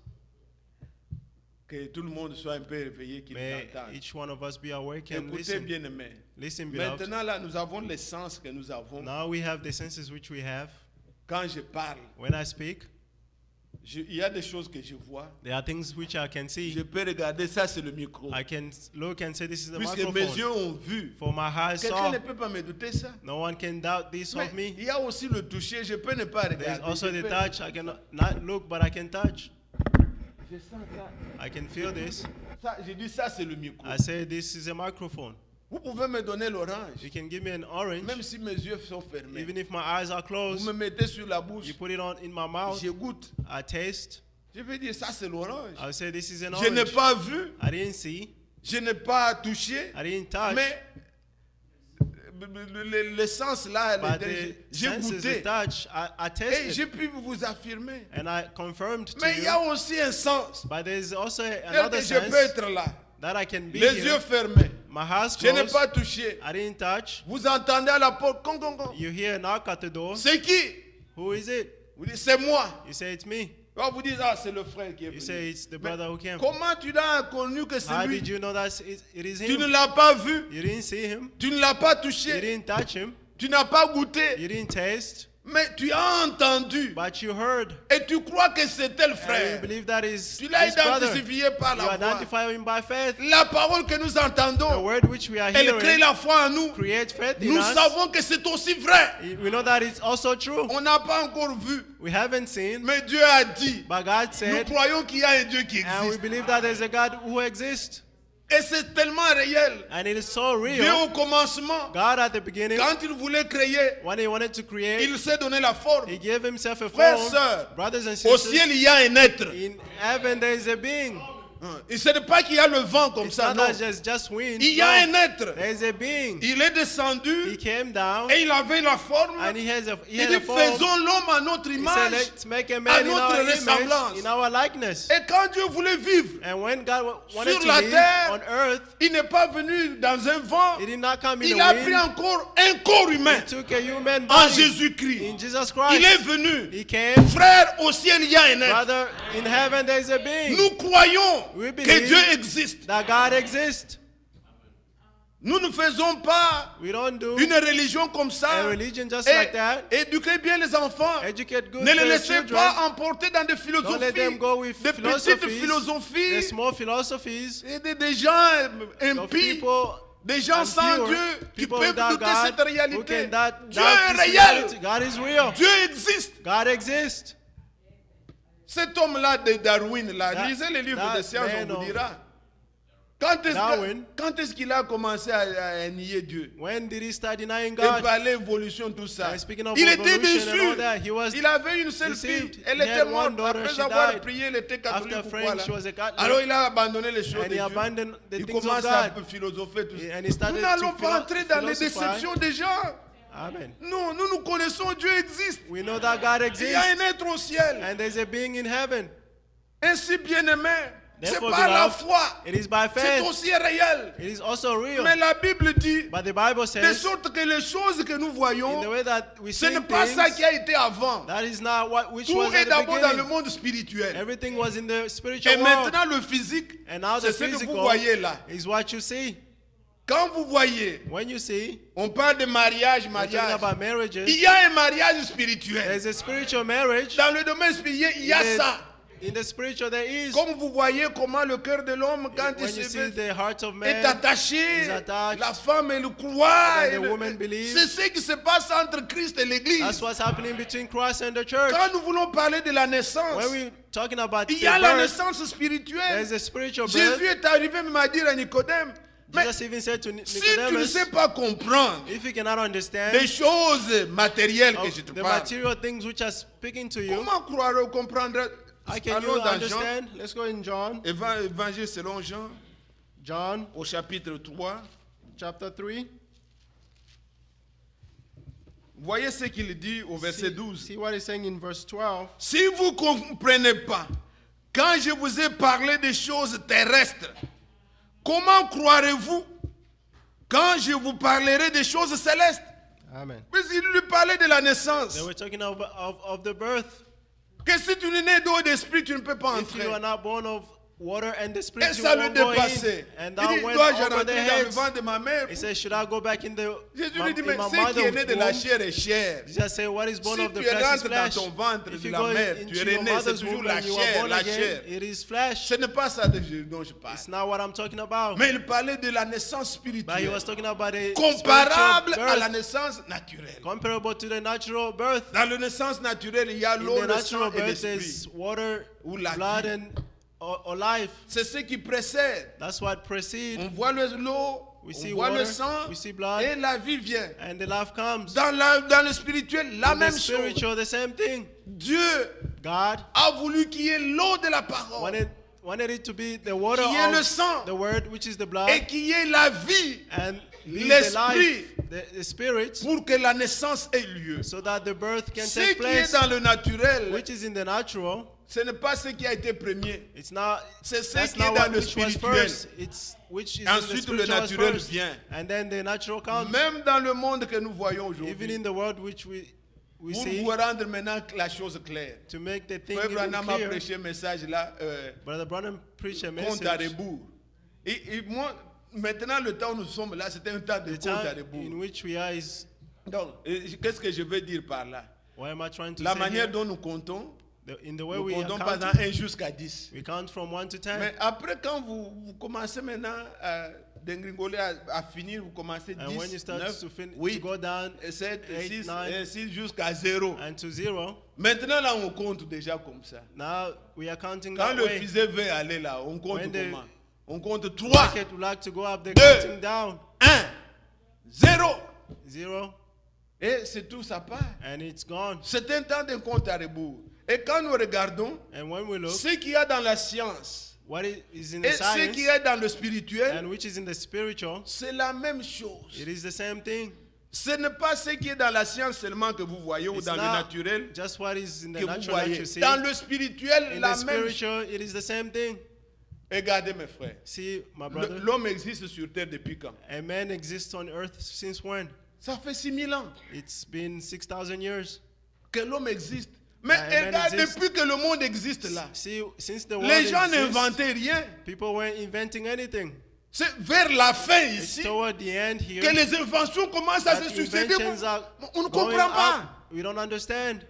que tout le monde soit un peu réveillé, qu'il May entende. each one of us be awake and Écoutez, listen. bien aimé. Listen, beloved. Maintenant, là, nous avons les sens que nous avons. Now we have the senses which we have. Quand je parle, When I speak, il y a des choses que je vois. there are things which I can Je see. peux regarder, ça c'est le micro. I can look and say, this is the Puisque mes microphone. yeux ont vu. For my eyes Quelqu'un saw. ne peut pas me douter ça. No one can doubt this Mais of me. il y a aussi le toucher, je peux ne pas There's regarder. also Je the peux- touch. I cannot not look, but I can touch. Je sens ça. I can feel this. Je dis ça c'est le micro. I say, this is a microphone. Vous pouvez me donner l'orange, You can give me an orange, même si mes yeux sont fermés. even if my eyes are Vous closed. me mettez sur la bouche, You put it on in my mouth. je goûte. I taste. Je vais dire ça c'est l'orange. I'll say, this is an Je n'ai orange. pas vu, I didn't see. je n'ai pas touché, I didn't touch. mais l'essence là, elle But était- the j'ai senses, the goûté. touch, I Et tasted. j'ai pu vous affirmer. And I confirmed to Mais il y a you. aussi un sens. But there's also Tel another que je sense peux être là, that I can be les here. yeux fermés. My eyes Je n'ai closed. pas touché. I didn't touch. Vous entendez à la porte, con, con, con. You hear a knock at the door. C'est qui? Who is it? Vous dites, c'est moi. You say, it's me. Vous dites, ah, c'est le frère qui est You venu. say, it's the Mais brother who came. comment tu l'as connu que c'est How lui? did you know that it is Tu ne him? l'as pas vu, You didn't see him. tu ne l'as pas You touché, didn't touch him. tu n'as pas goûté, You didn't taste. mais tu as entendu But you heard. et tu crois que c'était le And you frère. believe that is Tu l'as his brother. identifié par You la voix. identify him by faith. La parole que nous The entendons, word which we are elle crée hearing la foi en nous. creates faith in Nous us. savons que c'est aussi vrai. We know that it's also true. On n'a pas encore vu, We haven't seen, mais Dieu a dit. but God Nous said, croyons qu'il y a un Dieu qui and we existe. believe that there's a God who exists. Et c'est tellement réel. And it is so Dieu real. au commencement, God at the beginning, quand il voulait créer, when he wanted to create, il s'est donné la forme. he gave himself a Frères, form. sœurs, Brothers and Au sisters, ciel, il y a un être. in heaven there is a being. Et ce n'est pas qu'il y a le vent comme It's ça, not non. that there's just wind. Il y a No. un être. There is a being. Il est He descendu came down et il avait la forme. and he Il had dit, a form. faisons l'homme à notre He said, image. let's make a à man in notre our ressemblance. image, in our likeness. Et quand Dieu voulait vivre, And when God wanted Sur to la live terre, on earth, il n'est pas venu dans un vent. he did not come in Il a a wind. pris encore un corps humain He took a human en body Jésus-Christ. in Jesus Il est Christ. venu. He came. Frère, au ciel, il y a un être. Brother, in heaven there is a being. Nous croyons We que believe Dieu existe. that God exists. Nous ne faisons pas We don't do une religion comme ça. a religion just Et like that. éduquez bien les enfants. Educate good Ne les their laissez children. pas emporter dans des Don't let them philosophies, go with des petites philosophies, the philosophies, small philosophies et des gens of impies, people, des gens sans impure, Dieu qui people peuvent without douter God, cette who réalité. can doubt Dieu this est réel. reality. God is real. Dieu existe. God exists. Cet homme-là de Darwin, là, That- lisez les livres that de sciences, man on vous of dira. Quand Darwin. est-ce qu'il a commencé à nier Dieu When did he start denying et God? parler évolution, tout ça? And speaking of Il était evolution and all déçu. that, he was Il avait une seule deceived. fille. Elle He était had morte one daughter, après she avoir died. prié, elle était catholique After ou quoi, praying, là. she was a Catholic. Alors il a abandonné les choses And de he Dieu. abandoned the Il things of commence à God. philosopher tout ça. And he started Nous n'allons to pas entrer dans les philosophize. déceptions des gens. Amen. Non, nous connaissons Dieu existe. We know that God Il y a exists. un être au ciel. And there's a being in heaven. Ainsi bien-aimé, C'est Therefore, par la beloved, foi. it is by C'est faith. aussi réel. It is also real. Mais la Bible dit But the Bible de says, sorte que les choses que nous in voyons, the way that we ce see n'est pas ça things, qui a été avant. that is not what which Tout was est at the d'abord dans le beginning. monde spirituel. Everything was in the spiritual Et world. maintenant le physique, And now c'est the ce que vous physical voyez là. is what you see. Quand vous voyez, When you see, on parle de mariage, we're talking mariage. about Il marriages. y a un mariage spirituel. There's a spiritual marriage. Dans le domaine spirituel, il y a ça. In the spiritual there is. Comme vous voyez comment le cœur de l'homme, quand il When you se see fait, the heart of est man, attaché, is attached. la femme elle croit. And the woman believes. C'est ce qui se passe entre Christ et l'Église. that's what's happening between Christ and the church. Quand nous voulons parler de la naissance, When we're talking about il the y a la birth, naissance spirituelle. there's a spiritual birth. Jésus est arrivé même à dire à Nicodème, mais Jesus even said to si tu ne Nicodemus, sais pas comprendre if you cannot understand les choses matérielles que of je te the parle, material things which are speaking to you, comment croire ou comprendre? how can Allons you dans Jean, understand? Let's go in John, Évangile selon Jean, John au chapitre 3. chapter 3. Voyez ce qu'il dit au verset 12. See what he's saying in verse 12. Si vous ne comprenez pas, quand je vous ai parlé des choses terrestres, comment croirez-vous quand je vous parlerai des choses célestes? Amen. Mais il lui parlait de la naissance. They were talking of the birth. Que si tu n'es né d'eau et d'esprit, tu ne peux pas If you entrer. are not born of water and the spirit, Et you ça lui won't go in. dépassait. And Il that dit, went dois-je over their rentrer dans le heads. ventre de ma mère? He said, should I go back in the Jésus lui dit, mais in my ce qui est né de la mother's womb? chair est chair. Jesus said, what is born Si of the tu flesh is rentres dans flesh. ton ventre If de you la go mère, into tu es your né, c'est mother's toujours womb la and you are chair, born la again, chair. it is flesh. Ce n'est pas ça dont je parle. It's not what I'm talking about. Mais il parlait de la naissance But he spirituelle, was talking about a comparable spiritual à la birth, naissance naturelle. comparable to the natural birth. Dans la naissance naturelle, il y a In l'eau, the le natural sang et birth, l'esprit. there's water, Ou la blood, vie. and or life. C'est ce qui précède. That's what precedes. On voit l'eau, We on see voit le water, sang, we see blood, et la vie vient. and the life comes. Dans le spirituel, la In the même chose. spiritual, the same thing. Dieu God a voulu qu'il y ait l'eau de la parole wanted it to be the water Qui est le of sang. the word, which is the blood, et qu'il y ait la vie and be the l'esprit life, the spirit, pour que la naissance ait lieu. so that the birth can Ce take qui est place, dans le naturel, which is in the natural. ce n'est pas ce qui a été premier. It's not. C'est ce That's qui est not dans what le which was spirituel. first. It's which is Ensuite, in le the spiritual was naturel first, vient. and then the natural comes. Même dans le monde que nous voyons Even aujourd'hui, in the world which we pour see, vous rendre maintenant la chose claire. to make the thing Frère even Branham a clear. prêché un message là, Brother Branham preached a compte à message. rebours. Et moi, maintenant, le temps où nous sommes là, c'est un temps de The compte à time in rebours. which we are is. Donc, qu'est-ce que je veux dire par là? What am I trying to La say manière here? dont nous comptons, In the way nous we comptons par count, exemple 1 jusqu'à 10. we count from 1 to 10. Mais après, quand vous commencez maintenant à dégringoler, à finir, vous commencez 10, And when you start 9, to 8, go down 7, 8, 6, 9, ainsi jusqu'à 0. and to 0, Maintenant, là, on compte déjà comme ça. now we are counting Quand that le way. fusil veut aller là, on compte When the comment? On compte 3, Rocket would like to go up, they're Deux. counting down. 1, 0. 0, Et c'est tout, ça part. and it's gone. C'est un temps de compte à rebours. Et quand nous regardons, And when we look, ce qu'il y a dans la science what is in et the ce science qu'il y a dans le spirituel, and which is in the spiritual, c'est la même chose. it is the same thing. Ce n'est pas ce qui est dans la science seulement que vous voyez ou It's dans le not naturel just what is in the que vous natural that voyez. you see. Dans le spirituel, In la the même chose. spiritual, it is the same thing. Regardez mes frères. See, my brother, L'homme existe sur terre depuis quand? a man exists on earth since when? Ça fait 6000 ans It's been 6,000 years. que l'homme existe. Mais Yeah, man regarde, exists. depuis que le monde existe là, See, since the world les gens exists, n'inventaient rien. people weren't inventing anything. C'est vers la fin It's ici toward the end here que les inventions commencent à that se succéder. inventions are On ne going comprend pas. up. We don't understand.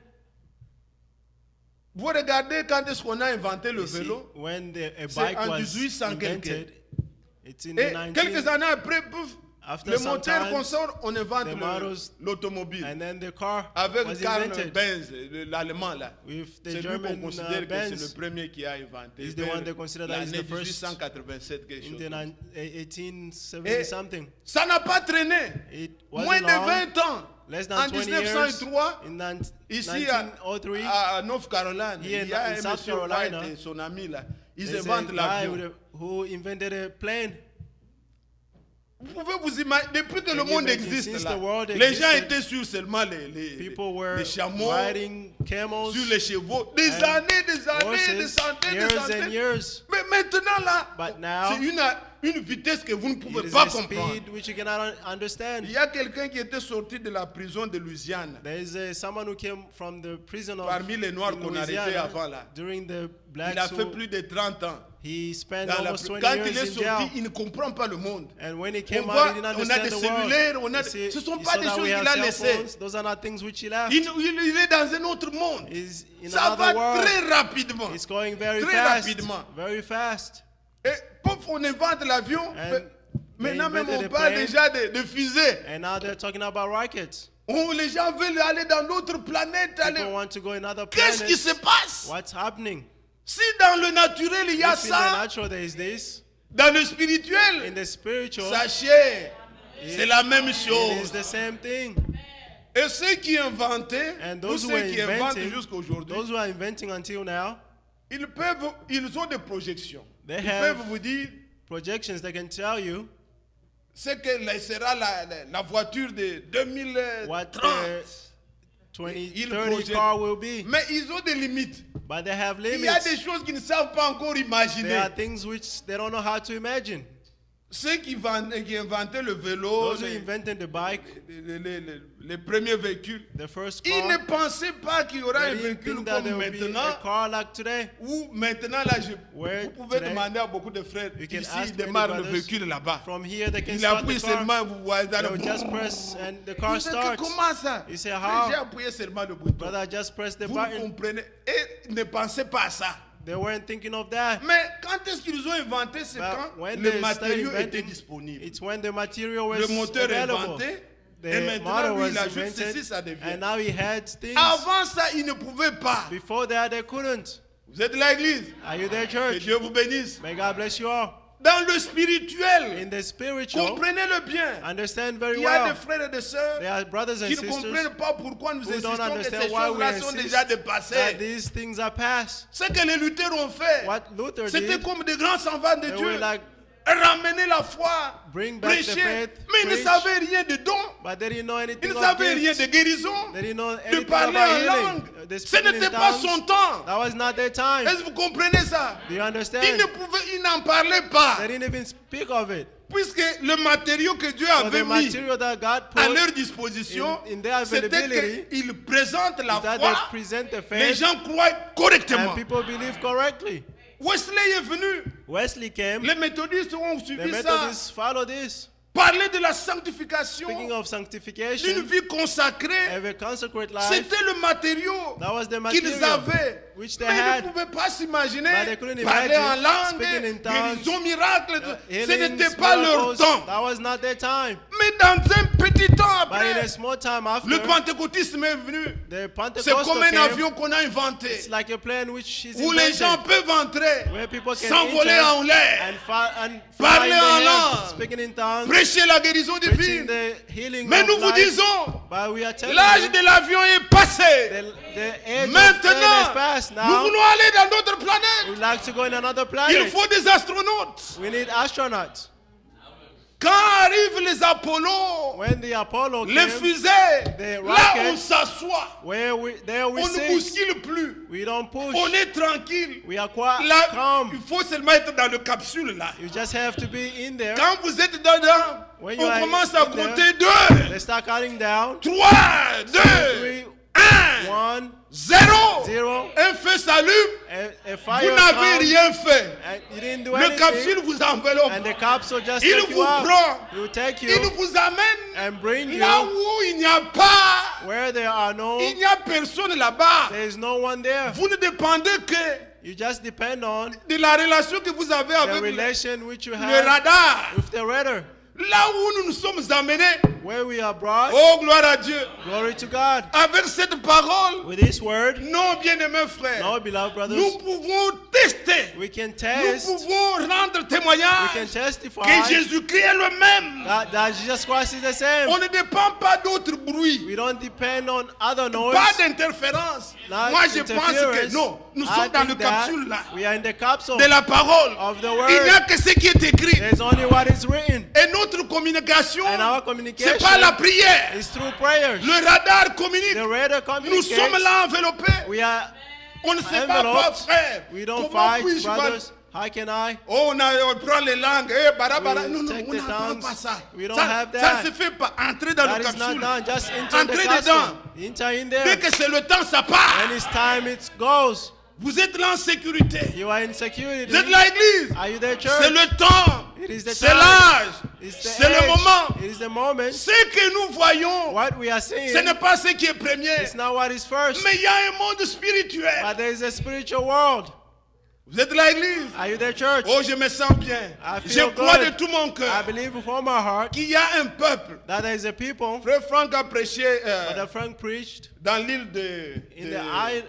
Vous regardez quand est-ce qu'on a inventé le You see, vélo. when a C'est bike en was 1800 invented, it's in Et the quelques 19 années après, pouf, After le some moteur time, qu'on sort, on invente the models- l'automobile. and then the car Avec was Karl invented Benz, l'allemand là. with the C'est lui qu'on German considère que c'est Benz le premier qui a inventé. is the one they consider that is L'année the first 1887, quelque in chose. the comme ça. 1870 Et something. ça n'a pas traîné. It Moins wasn't de long, 20 ans. less En than 20 years, 1903, in ici 1903, à North Carolina, Here il y a in un South monsieur Carolina, White et son ami là. Ils there's a inventent guy l'avion. who invented a plane. Vous pouvez vous imaginer, depuis que le Can you monde imagine, existe since là, the world les gens existed, étaient sur seulement People were les chameaux, riding camels, sur les chevaux, des and années, des années, des horses, centaines, des years and centaines. years. Mais maintenant là, But now, c'est une vitesse que vous ne it pouvez is pas a comprendre. speed which you cannot understand. Il y a quelqu'un qui était sorti de la prison de Louisiane. There is someone who came from the prison of Parmi les Noirs in qu'on arrêtait Louisiana avant là. during the Il blacks a fait who plus de 30 ans. he spent Dans la almost prison. 20 Quand il years est in sorti, jail. il ne comprend pas le monde. And when he On came voit, out, he didn't on a understand des the world. cellulaires, You ce ne sont you pas saw des that choses we qu'il a have cell laissées. phones. Those are not things which he left. Il est dans un autre monde. He's in Ça va another world. très rapidement. It's going very Très fast. rapidement. Very fast. Et pouf, on invente l'avion. And Maintenant they même on invented a parle plane. déjà de fusées. And now they're talking about rockets. Les gens veulent aller dans d'autres planètes. People want to go another Qu'est-ce qui planet. se passe? What's happening? Si dans le naturel il y a If in the ça, natural there is this, dans le in spirituel, the spiritual, sachez, c'est la même it is chose. the same thing. Et ceux qui inventaient, And ou those who ceux are qui inventent inventing, jusqu'à aujourd'hui, those who are inventing until now, ils ont des projections. They Ils have peuvent vous dire projections that can tell you ce que sera la voiture de what 2030. the 2030 Ils projettent. car will be. Mais ils ont des limites. But they have Il y a des limits. choses qu'ils ne savent pas encore There imaginer. are things which they don't know how to imagine. Ceux qui inventaient le vélo, Those who invented the bike, les premiers véhicules, the first ils ne car, pensaient pas qu'il y aura they un didn't véhicule think that comme there would be a maintenant. car like today. Où maintenant, là, Where vous pouvez today, demander à beaucoup de frères, you can ici, ask ils many démarrent le brothers, véhicule là-bas. From here they can Il start appuie the car. seulement, vous voyez, dans They le will just press and the car Vous dites que starts. comment ça? You say J'ai how? appuyé seulement le bouton. Brother, just press the Vous ne button. comprenez. Et ne pensez pas à ça. They weren't thinking of that. Mais quand est-ce qu'ils ont inventé? C'est But quand when le they started matériau était inventing, disponible. it's when the material was Le moteur est available. inventé. Et The maintenant, model lui, was il ajoute invented, ceci, ça devient. and now he had things. Avant ça, il ne pouvait pas. Before that, they couldn't. Vous êtes de l'église. Are you there, Que church? Dieu vous bénisse. May God bless you all. Dans le spirituel, In the spiritual, comprenez-le bien. understand very Il y a des well. frères et des sœurs There are brothers and qui ne sisters comprennent pas pourquoi nous who don't insistons que understand ces why we choses-là sont déjà insist that dépassées. these things are past. Ce que les lutteurs ont fait, What Luther c'était did, comme des grands enfants de they Dieu. were like, Ramener la foi, bring back the prêcher. faith, Mais ils ne preach, savaient rien de dons. but they didn't know Ils anything ne of savaient rien gifts. de guérison, They didn't know de anything parler about en healing. langue. They Ce speak in n'était pas tongues. son temps. That was not their time. Est-ce que vous comprenez ça? Do you Ils understand? ils n'en parlaient pas. They didn't even speak of it. Puisque le matériau que Dieu So avait the mis material that God à put leur disposition, in their c'était availability qu'ils présentent la is that foi, they present the les faith gens croient correctement. and people believe correctly. Wesley est venu, Wesley came. les méthodistes ont The suivi ça, Methodists follow this. parler de la sanctification, Speaking of d'une sanctification, vie consacrée. have a consecrate life. C'était le matériau That was the qu'ils material avaient. which they Mais ils had. ne pouvaient pas s'imaginer But they couldn't parler en imagine langue, speaking in tongues, guérison, miracle. Ce Healings, n'était pas leur miracles, temps. that was not their time. Mais dans un petit temps But in après, a small time after, le pentecôtisme est venu. the C'est Pentecostal comme un came. avion qu'on a inventé, It's like a plane which is où les gens invented, peuvent entrer, where people can s'envoler enter en l'air, and fly parler in the en air, langue, speaking in tongues, prêcher la guérison preaching divine. the healing Mais of nous vous life. disons, But we are telling l'âge you, de l'avion est passé. the age of plane is Maintenant, past nous now. voulons aller dans d'autres We'd planètes. like to go in another Il planet. faut des astronautes. We need astronauts. Quand arrivent les Apollo, When the Apollo les came, fusées, the là on rockets, s'assoit, there we on ne sit. bouscule plus, We don't push. on est tranquille. We are quite Là, calm. il faut seulement être dans le capsule là. You just have to be in there. Quand vous êtes dedans, When you on are commence à in there, compter 2, They start counting down. 3, 2, 3, 1, 1, 0. 0. Un feu s'allume, A vous fire n'avez comes, rien fait. and you didn't do Le anything. capsule vous enveloppe, And the capsule just il take vous you out. prend, It will take il you vous amène and bring là you où il n'y a pas, where there are no, il n'y a personne là-bas. there is no one there. Vous ne dépendez que You just depend on de la relation que vous avez the avec relation which you le have radar. with the radar. Là où nous nous sommes amenés, Where we are brought, oh gloire à Dieu, glory to God. avec cette parole, With this word, non bien-aimés frères, no beloved brothers, nous pouvons tester, we can nous test, pouvons rendre we can témoignage testify que Jésus-Christ est le même. that Jesus Christ is the same. On ne dépend pas d'autres bruits, We don't depend on other noise. pas d'interférence. not Moi je pense que interference. non, nous I sommes dans think le that capsule là, we are in the capsule de la parole. of the Il n'y a word. que ce qui est écrit. There's only what is written. Et notre communication, And our c'est communication pas la prière. is through prayers. Le radar communique. The radar Nous sommes communicates. là enveloppés. We are On ne se bat pas, envelopes. frère. We don't Comment fight, puis-je brothers. How can I? Oh, on prend les langues. Eh, bara. We Non, take on the n'apprend tongues. pas ça. We don't Ça have ça that. ne se fait pas. Entrer dans That le is not capsule. done. Just enter the Entrez gospel. dedans. Enter in Dès there. que c'est le temps, ça part. When it's time, it goes. Vous êtes là en sécurité. You are in security. Vous êtes là à l'église. Are you there, C'est church? le temps. It is the C'est time. l'âge. It's the C'est le age. moment. It is the moment. Ce que nous voyons, What we are seeing, ce n'est pas ce qui est premier. it's not what is first. Mais il y a un monde spirituel. But there is a spiritual world. Vous êtes là à l'église. Are you there, church? Oh, je me sens bien. I Je feel crois good. de tout mon I cœur believe with all my heart qu'il y a un peuple. that there is a people. Frère Franck a prêché Brother Frank preached dans l'île de... in the island.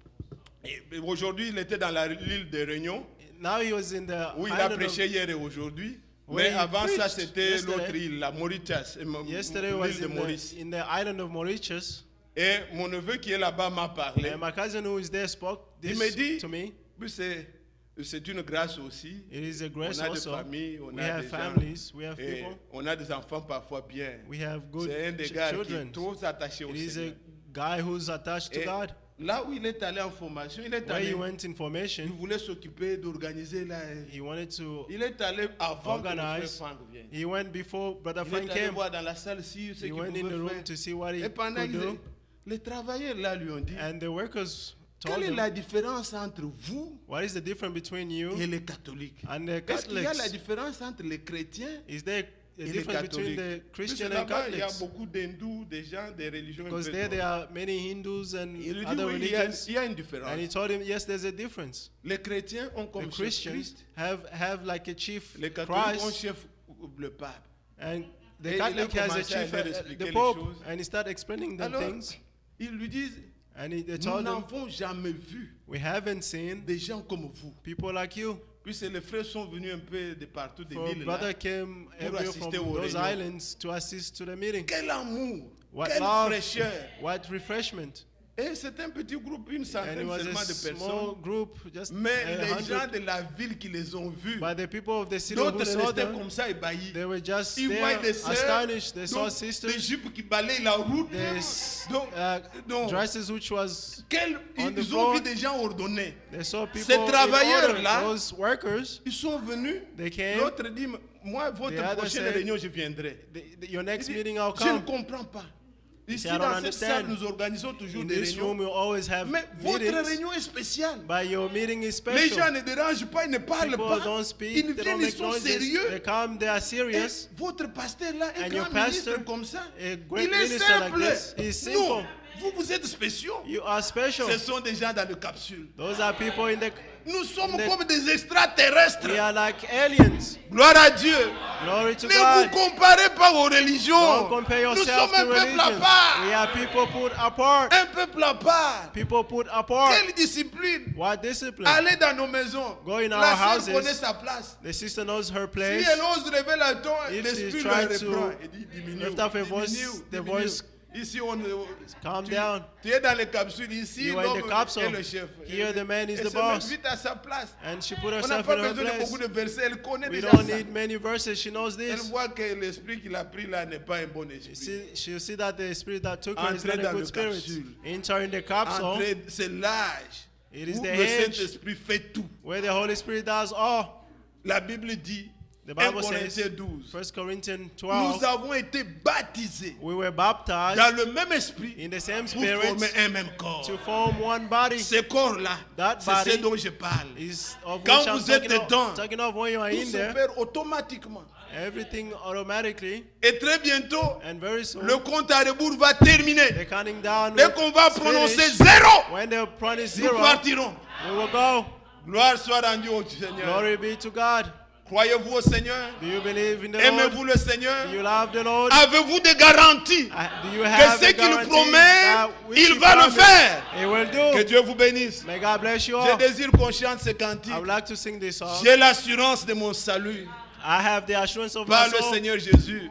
Aujourd'hui, il était dans l'île de Réunion, Now he was in the où il a island of, prêché hier et aujourd'hui. Where Mais he avant ça, preached c'était yesterday. l'autre île, la Mauritius, yesterday was l'île de Maurice. in the island of Mauritius. Et mon neveu qui est là-bas m'a parlé. And my cousin who is there spoke Il this me dit, to me. oui, c'est une grâce aussi. It is a grace On a des also. familles, on We a have des gens. families, we have Et people, on a des enfants parfois bien. we have good C'est un des gars qui children. est trop attaché au It is a Seigneur. guy who's attached to Et God. là où il est allé en formation, il est Where allé, he went in il formation, voulait s'occuper d'organiser là. he wanted to Il est allé avant que le frère organize. Franck vienne. He went before Brother Il Frank est allé came. voir dans la salle si ce He qu'il went in the pouvait room faire. to see what he Et pendant could do. les travailleurs là lui ont dit, And the workers told quelle est him, la différence entre vous what is the difference between you et les catholiques? and the Est-ce qu'il y a la Catholics? différence entre les chrétiens Is there a et les difference between catholiques? the Puisque Christian and là-bas, il y a Catholics? beaucoup d'hindous, des gens, des religions. un Because peu there trop. are many Hindus and Il lui dit, other oui, religions. il y a une And he différence. told him, yes, there's a difference. Les chrétiens ont The comme chef Christians Christ, have like a chief les catholiques ont Christ, chef le pape. and the Et il a Catholic has a commencé à chief, leur expliquer the les Pope, choses. and he started explaining them Alors, things. ils lui disent, And they nous told him, n'avons jamais vu we haven't seen des gens comme vous. people like you. Puisque les frères sont venus un peu de partout de For l'île. brother là. came pour everywhere from assister aux those réunions. islands to assist to the meeting. Quel amour, What quelle love, fraîcheur. what refreshment. Et c'est un petit groupe, une And centaine it was seulement a de small personnes. group, just Mais les 100. gens de la ville qui les ont vus, But the people of the city d'autres who saw restaient them, comme ça ébahis. they were just Ils voient there, des sœurs, astonished. They saw donc, des sisters, jupes qui balayent la route. Donc, donc, dresses which was, on the ils ont floor. vu des gens ordonnés. they saw people Ces in order. travailleurs-là, Those workers, Ils sont venus. they came. L'autre dit, moi, The votre other prochaine said, réunion, je viendrai. Your Il next dit, meeting I'll je ne come. comprends pas. Ici, I don't dans cette salle, understand. nous organisons toujours In des this room, réunions. we always have Mais votre meetings, réunion est spéciale. but your meeting is Les special. gens ne dérangent pas, ils ne parlent People pas. don't speak, Ils they viennent, don't ils make sont noises. sérieux. They come, they are Et serious. votre pasteur là, un And your grand ministre pastor, comme ça, a il great est minister like simple. this, is simple. Non, vous êtes spéciaux. You are special. Ce sont des gens dans le capsule. Those are people in the. Nous sommes The- comme des extraterrestres. We are like aliens. Gloire à Dieu. Glory to Ne vous God. comparez pas aux religions. Don't compare Nous yourself sommes un to peuple à religion. part. We are people put apart. Un peuple à part. People put apart. Quelle discipline. What discipline? Allez dans nos maisons. Go in La our sœur houses. connaît sa place. The sister knows her Si place. elle ose lever la ton, If l'esprit she le tries to reprend. Il dit diminue. lift up her voice, diminue, the diminue. voice Ici, on calm tu, down. tu es dans les capsules. Ici, You are in the l'homme capsule. est le chef. Here the man is Elle the se met boss. vite à sa place. And she put On n'a herself pas in her besoin de place. beaucoup de versets. Elle connaît We déjà don't ça. need many verses. She knows Elle this. voit que l'esprit qu'il a pris là n'est pas un bon esprit. She'll see that the spirit that took her is Entrez not a dans good le spirit. capsule. Enter in the capsule Entrez, c'est l'âge It is où the le age Saint-Esprit fait tout. where the Holy Spirit does all. La Bible dit, The 1 Bible Corinthiens says, 12, 1 Corinthians nous 12, avons été baptisés we were baptized dans le même esprit in the same pour spirit former un même corps. to form one body. Ce corps-là, That c'est ce body dont je parle. is of Quand which I'm vous êtes talking dedans, talking of when you are Tout in there. s'opère automatiquement. Everything automatically, Et très bientôt, and very soon, le compte à rebours va terminer. the counting down Dès will qu'on va finish. prononcer zéro, When the point is nous zero, partirons. we will go. Gloire soit rendue au Seigneur. Glory be to God. Croyez-vous au Seigneur? Do you believe in the Aimez-vous Lord? le Seigneur? Do you love the Lord? Avez-vous des garanties Do you que have ce a qu'il guarantee promet, that which il he va le promised, faire? He will Que do. Dieu vous bénisse. May God bless you Je all. désire qu'on chante ce cantique. I would like to sing this song. J'ai l'assurance de mon salut I have the assurance of my par le soul. Seigneur Jésus.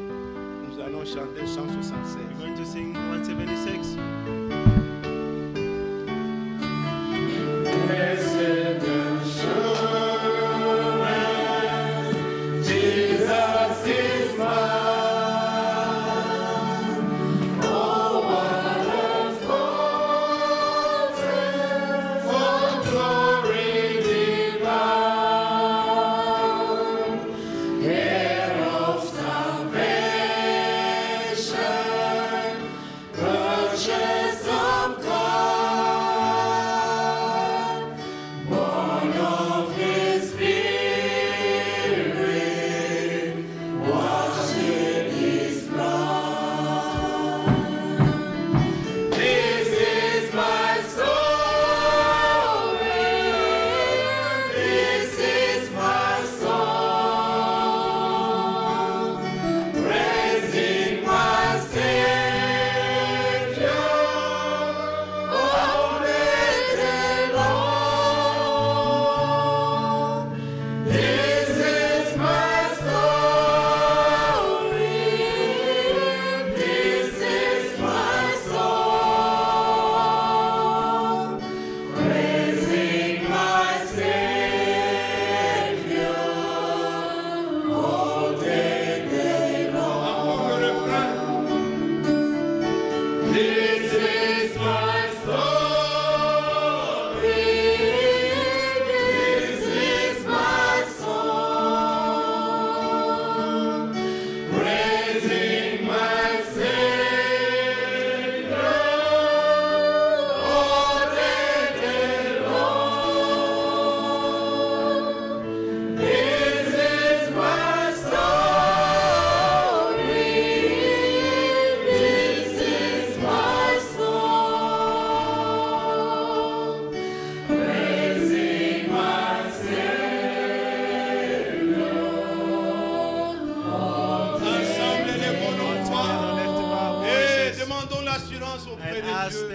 Nous allons chanter 176. We're going to sing 176. Oh, what a fortress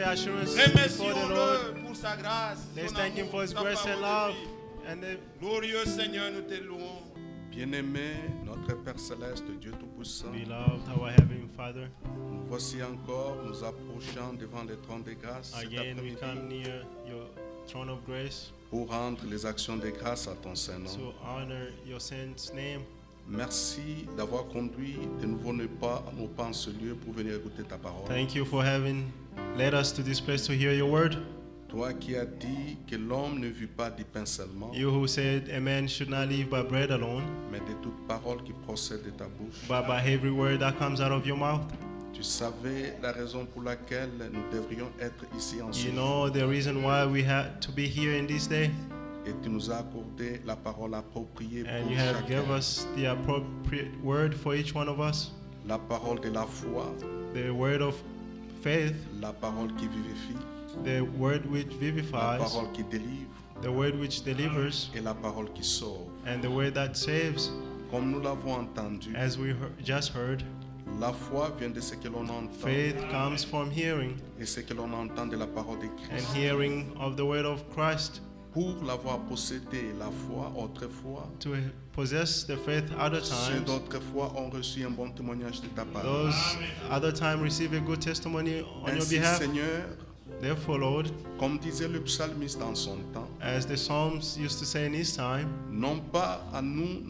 assurance before the Lord. Remercions-le pour sa grâce, Let's son thank Him amour, for His sa grace and parole love. de vie. And the Glorieux Seigneur, nous te louons. Bien-aimé, notre Père Céleste, Dieu Tout-Puissant, beloved, our Heavenly Father, nous voici encore nous approchant devant le trône de grâce cet again we après-midi come near your throne of grace pour rendre les actions de grâce à ton Saint-Nom. to honor your Son's name. Merci d'avoir conduit de nouveau nos pas en ce lieu pour venir écouter ta parole. Thank you for having led us to this place to hear your word. Toi qui as dit que l'homme ne vit pas du pain seulement, You who said a man should not live by bread alone, mais de toute parole qui procède de ta bouche. but by every word that comes out of your mouth. Tu savais la raison pour laquelle nous devrions être ici en ce You jour. know the reason why we had to be here in this day, Et tu nous as accordé la parole appropriée and pour you have chacun. given us the appropriate word for each one of us, La parole de la foi, the word of faith, la parole qui vivifie, the word which la vivifies, parole qui délivre the word which delivers, et la parole qui sauve. and the word that saves. Comme nous l'avons entendu, As we just heard, la foi vient de ce que l'on entend faith comes from hearing, et ce que l'on entend de la parole de and Christ. hearing of the word of Christ. Pour l'avoir possédé, la foi autrefois, To possess the faith other ceux times, d'autrefois ont reçu un bon témoignage de ta parole. those other time receive a good testimony on your Ainsi, behalf. Seigneur, Therefore, Lord, comme disait le psalmiste dans son temps, as the Psalms used to say in his time, non pas à nous,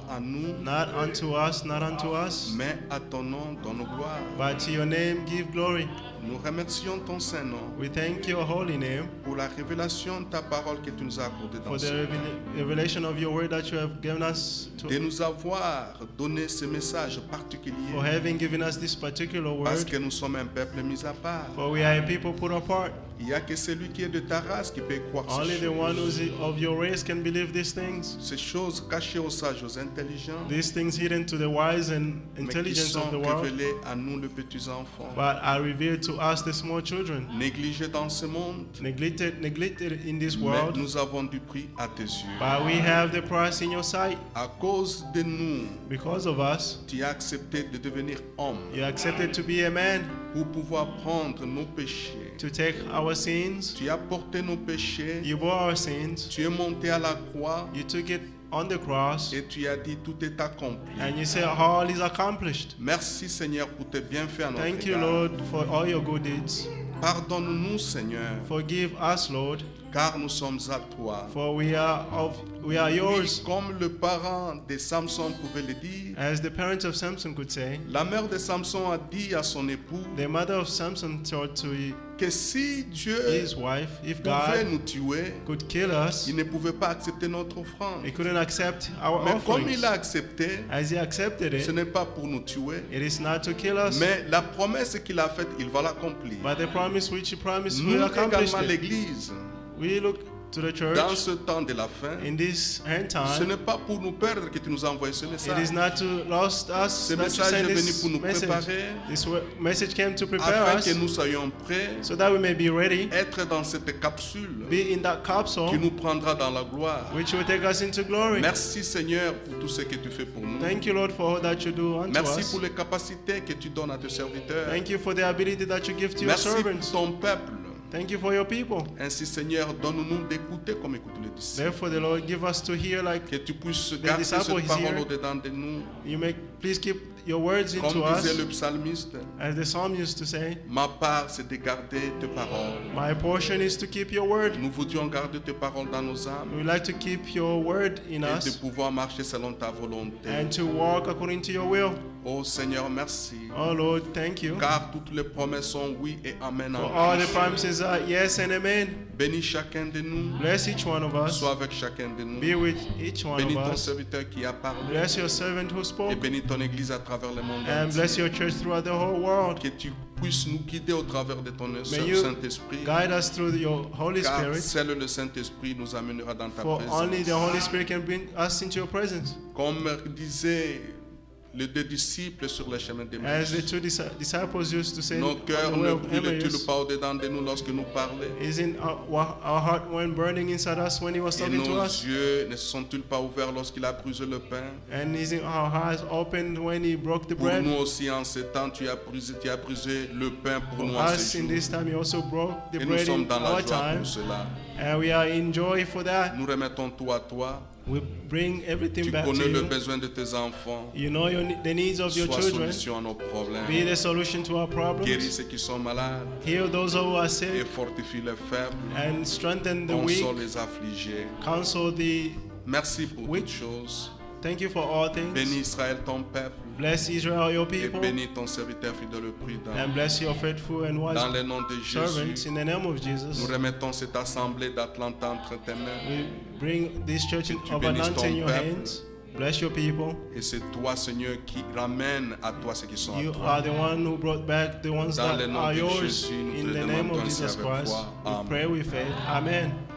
not unto us, not unto us, mais à ton nom, donne gloire. but to your name give glory. Nous remercions ton Saint-Nom We thank your holy name pour la révélation de ta parole que tu nous as accordée dans for ce the revelation of your word that you have given us, de nous avoir donné ce message particulier for having given us this particular parce word, que nous sommes un peuple mis à part. for we are a people put apart. Il n'y a que celui qui est de ta race qui peut croire ces Only the one choses. who's of your race can believe these things. Ces choses cachées aux sages, aux intelligents, These things hidden to the wise and mais qui intelligence sont of the world, révélées à nous, les petits enfants, but are revealed to us, the small children. négligés dans ce monde. Neglected in this Mais world, nous avons du prix à tes yeux. but we have the price in your sight. À cause de nous, Because of us, tu as accepté de devenir homme you accepted to be a man, pour pouvoir prendre nos péchés. to take our sins. Tu as porté nos péchés, You bore our sins. tu es monté à la croix You took it on the cross, et tu as dit tout est accompli. and you say all is accomplished. Merci Seigneur pour tes bienfaits à notre Thank you, égard. Lord, for all your good deeds. Pardonne-nous Seigneur, Forgive us, Lord, car nous sommes à toi. for we are yours. Comme le parent de Samson pouvait le dire, As the parents of Samson could say, la mère de Samson a dit à son époux the mother of Samson told to que si Dieu his wife, if pouvait God nous tuer, could kill us, il ne pouvait pas accepter notre offrande. he couldn't accept our Mais comme offerings. il a accepté, As he accepted ce it, n'est pas pour nous tuer, it is not to kill us, mais la promesse qu'il a faite, il va l'accomplir. but the promise which he promised Nous will accomplish également, it. l'Église, We look to the dans church ce temps de la fin, in this end ce time. n'est pas pour nous perdre que tu nous as envoyé ce It message. is not to lost us, Ce not to message send est venu this pour nous message. préparer, This message came to prepare afin us que nous soyons prêts, so that we may be ready, être dans cette capsule be in that qui capsule nous prendra dans la gloire. which will take us into glory. Merci Seigneur pour tout ce que tu fais pour nous. Thank you, Lord, for all that you do unto Merci us. pour les capacités que tu donnes à tes serviteurs. Thank you for the ability that you give to your Merci pour servants. ton peuple. Thank you for your people. Ainsi Seigneur, donne-nous d'écouter comme écoutent les disciples. Therefore, the Lord give us to hear like Que tu puisses garder disciples cette is parole here. au-dedans de nous. you may please keep your words Comme into disait us. le psalmiste, As the psalm used to say, ma part c'est de garder tes paroles. my portion is to keep your word. Nous voudrions garder tes paroles dans nos âmes We would like to keep your word in et de us pouvoir marcher selon ta volonté. and to walk according to your will. Oh Seigneur, merci. Oh Lord, thank you. Car toutes les promesses sont oui et amen For en all the Christ. promises are yes and amen. Bénis chacun de nous. Bless each one of us. Sois avec chacun de nous. Be with each one Bénis of ton us. serviteur qui a parlé. Bless your servant who Et spoke. bénis ton église à travers le monde And entier. bless your church throughout the whole world. Que tu puisses nous guider au travers de ton you Saint-Esprit. Guide us through your Holy Car Spirit. seul le Saint-Esprit nous amènera dans ta For only the présence. Holy Spirit can bring us into your presence. Comme disait les deux disciples sur le chemin As d'Emmaüs. the two disciples used to say, Nos on cœurs the way ne of brûlent-ils Emmaus, pas au-dedans de nous lorsque nous parlons? isn't our heart went burning inside us when he was Et talking to nos us? yeux ne se sont-ils pas ouverts lorsqu'il a brisé le pain? And isn't our eyes opened when he broke the Pour bread? nous aussi en ce temps, tu as brisé le pain pour nous For en us ce in jour. this time, he also broke the Et nous bread sommes in dans la our joie time, pour cela. and we are in joy for that. Nous remettons tout à toi. We bring everything Tu back to connais le you. besoin de tes enfants. You know the needs of your Sois children. solution à nos Be problèmes. the solution to our Guéris problems. ceux qui sont malades Heal those who are et sick fortifie les faibles. and strengthen the weak. Console les affligés. Counsel the. Merci pour Oui. toutes choses. Thank you for all Bénis things. Israël, ton peuple. Bless Israel, your Et people, bénis ton serviteur fidèle et prudent. and bless your faithful and Dans wise le nom de servants. Jésus, In the name of nous Jesus, remettons cette assemblée d'Atlanta entre tes mains. we bring this church Tu of bénisses Atlanta ton in your peuple. hands. Bless your people. Et c'est toi, Seigneur, qui ramène à toi ceux qui sont à You toi. are the one who brought back the ones Dans that le nom are de yours. Jésus, nous In te the name demandons of ainsi Jesus avec Christ, foi. we Amen. pray with faith. Amen.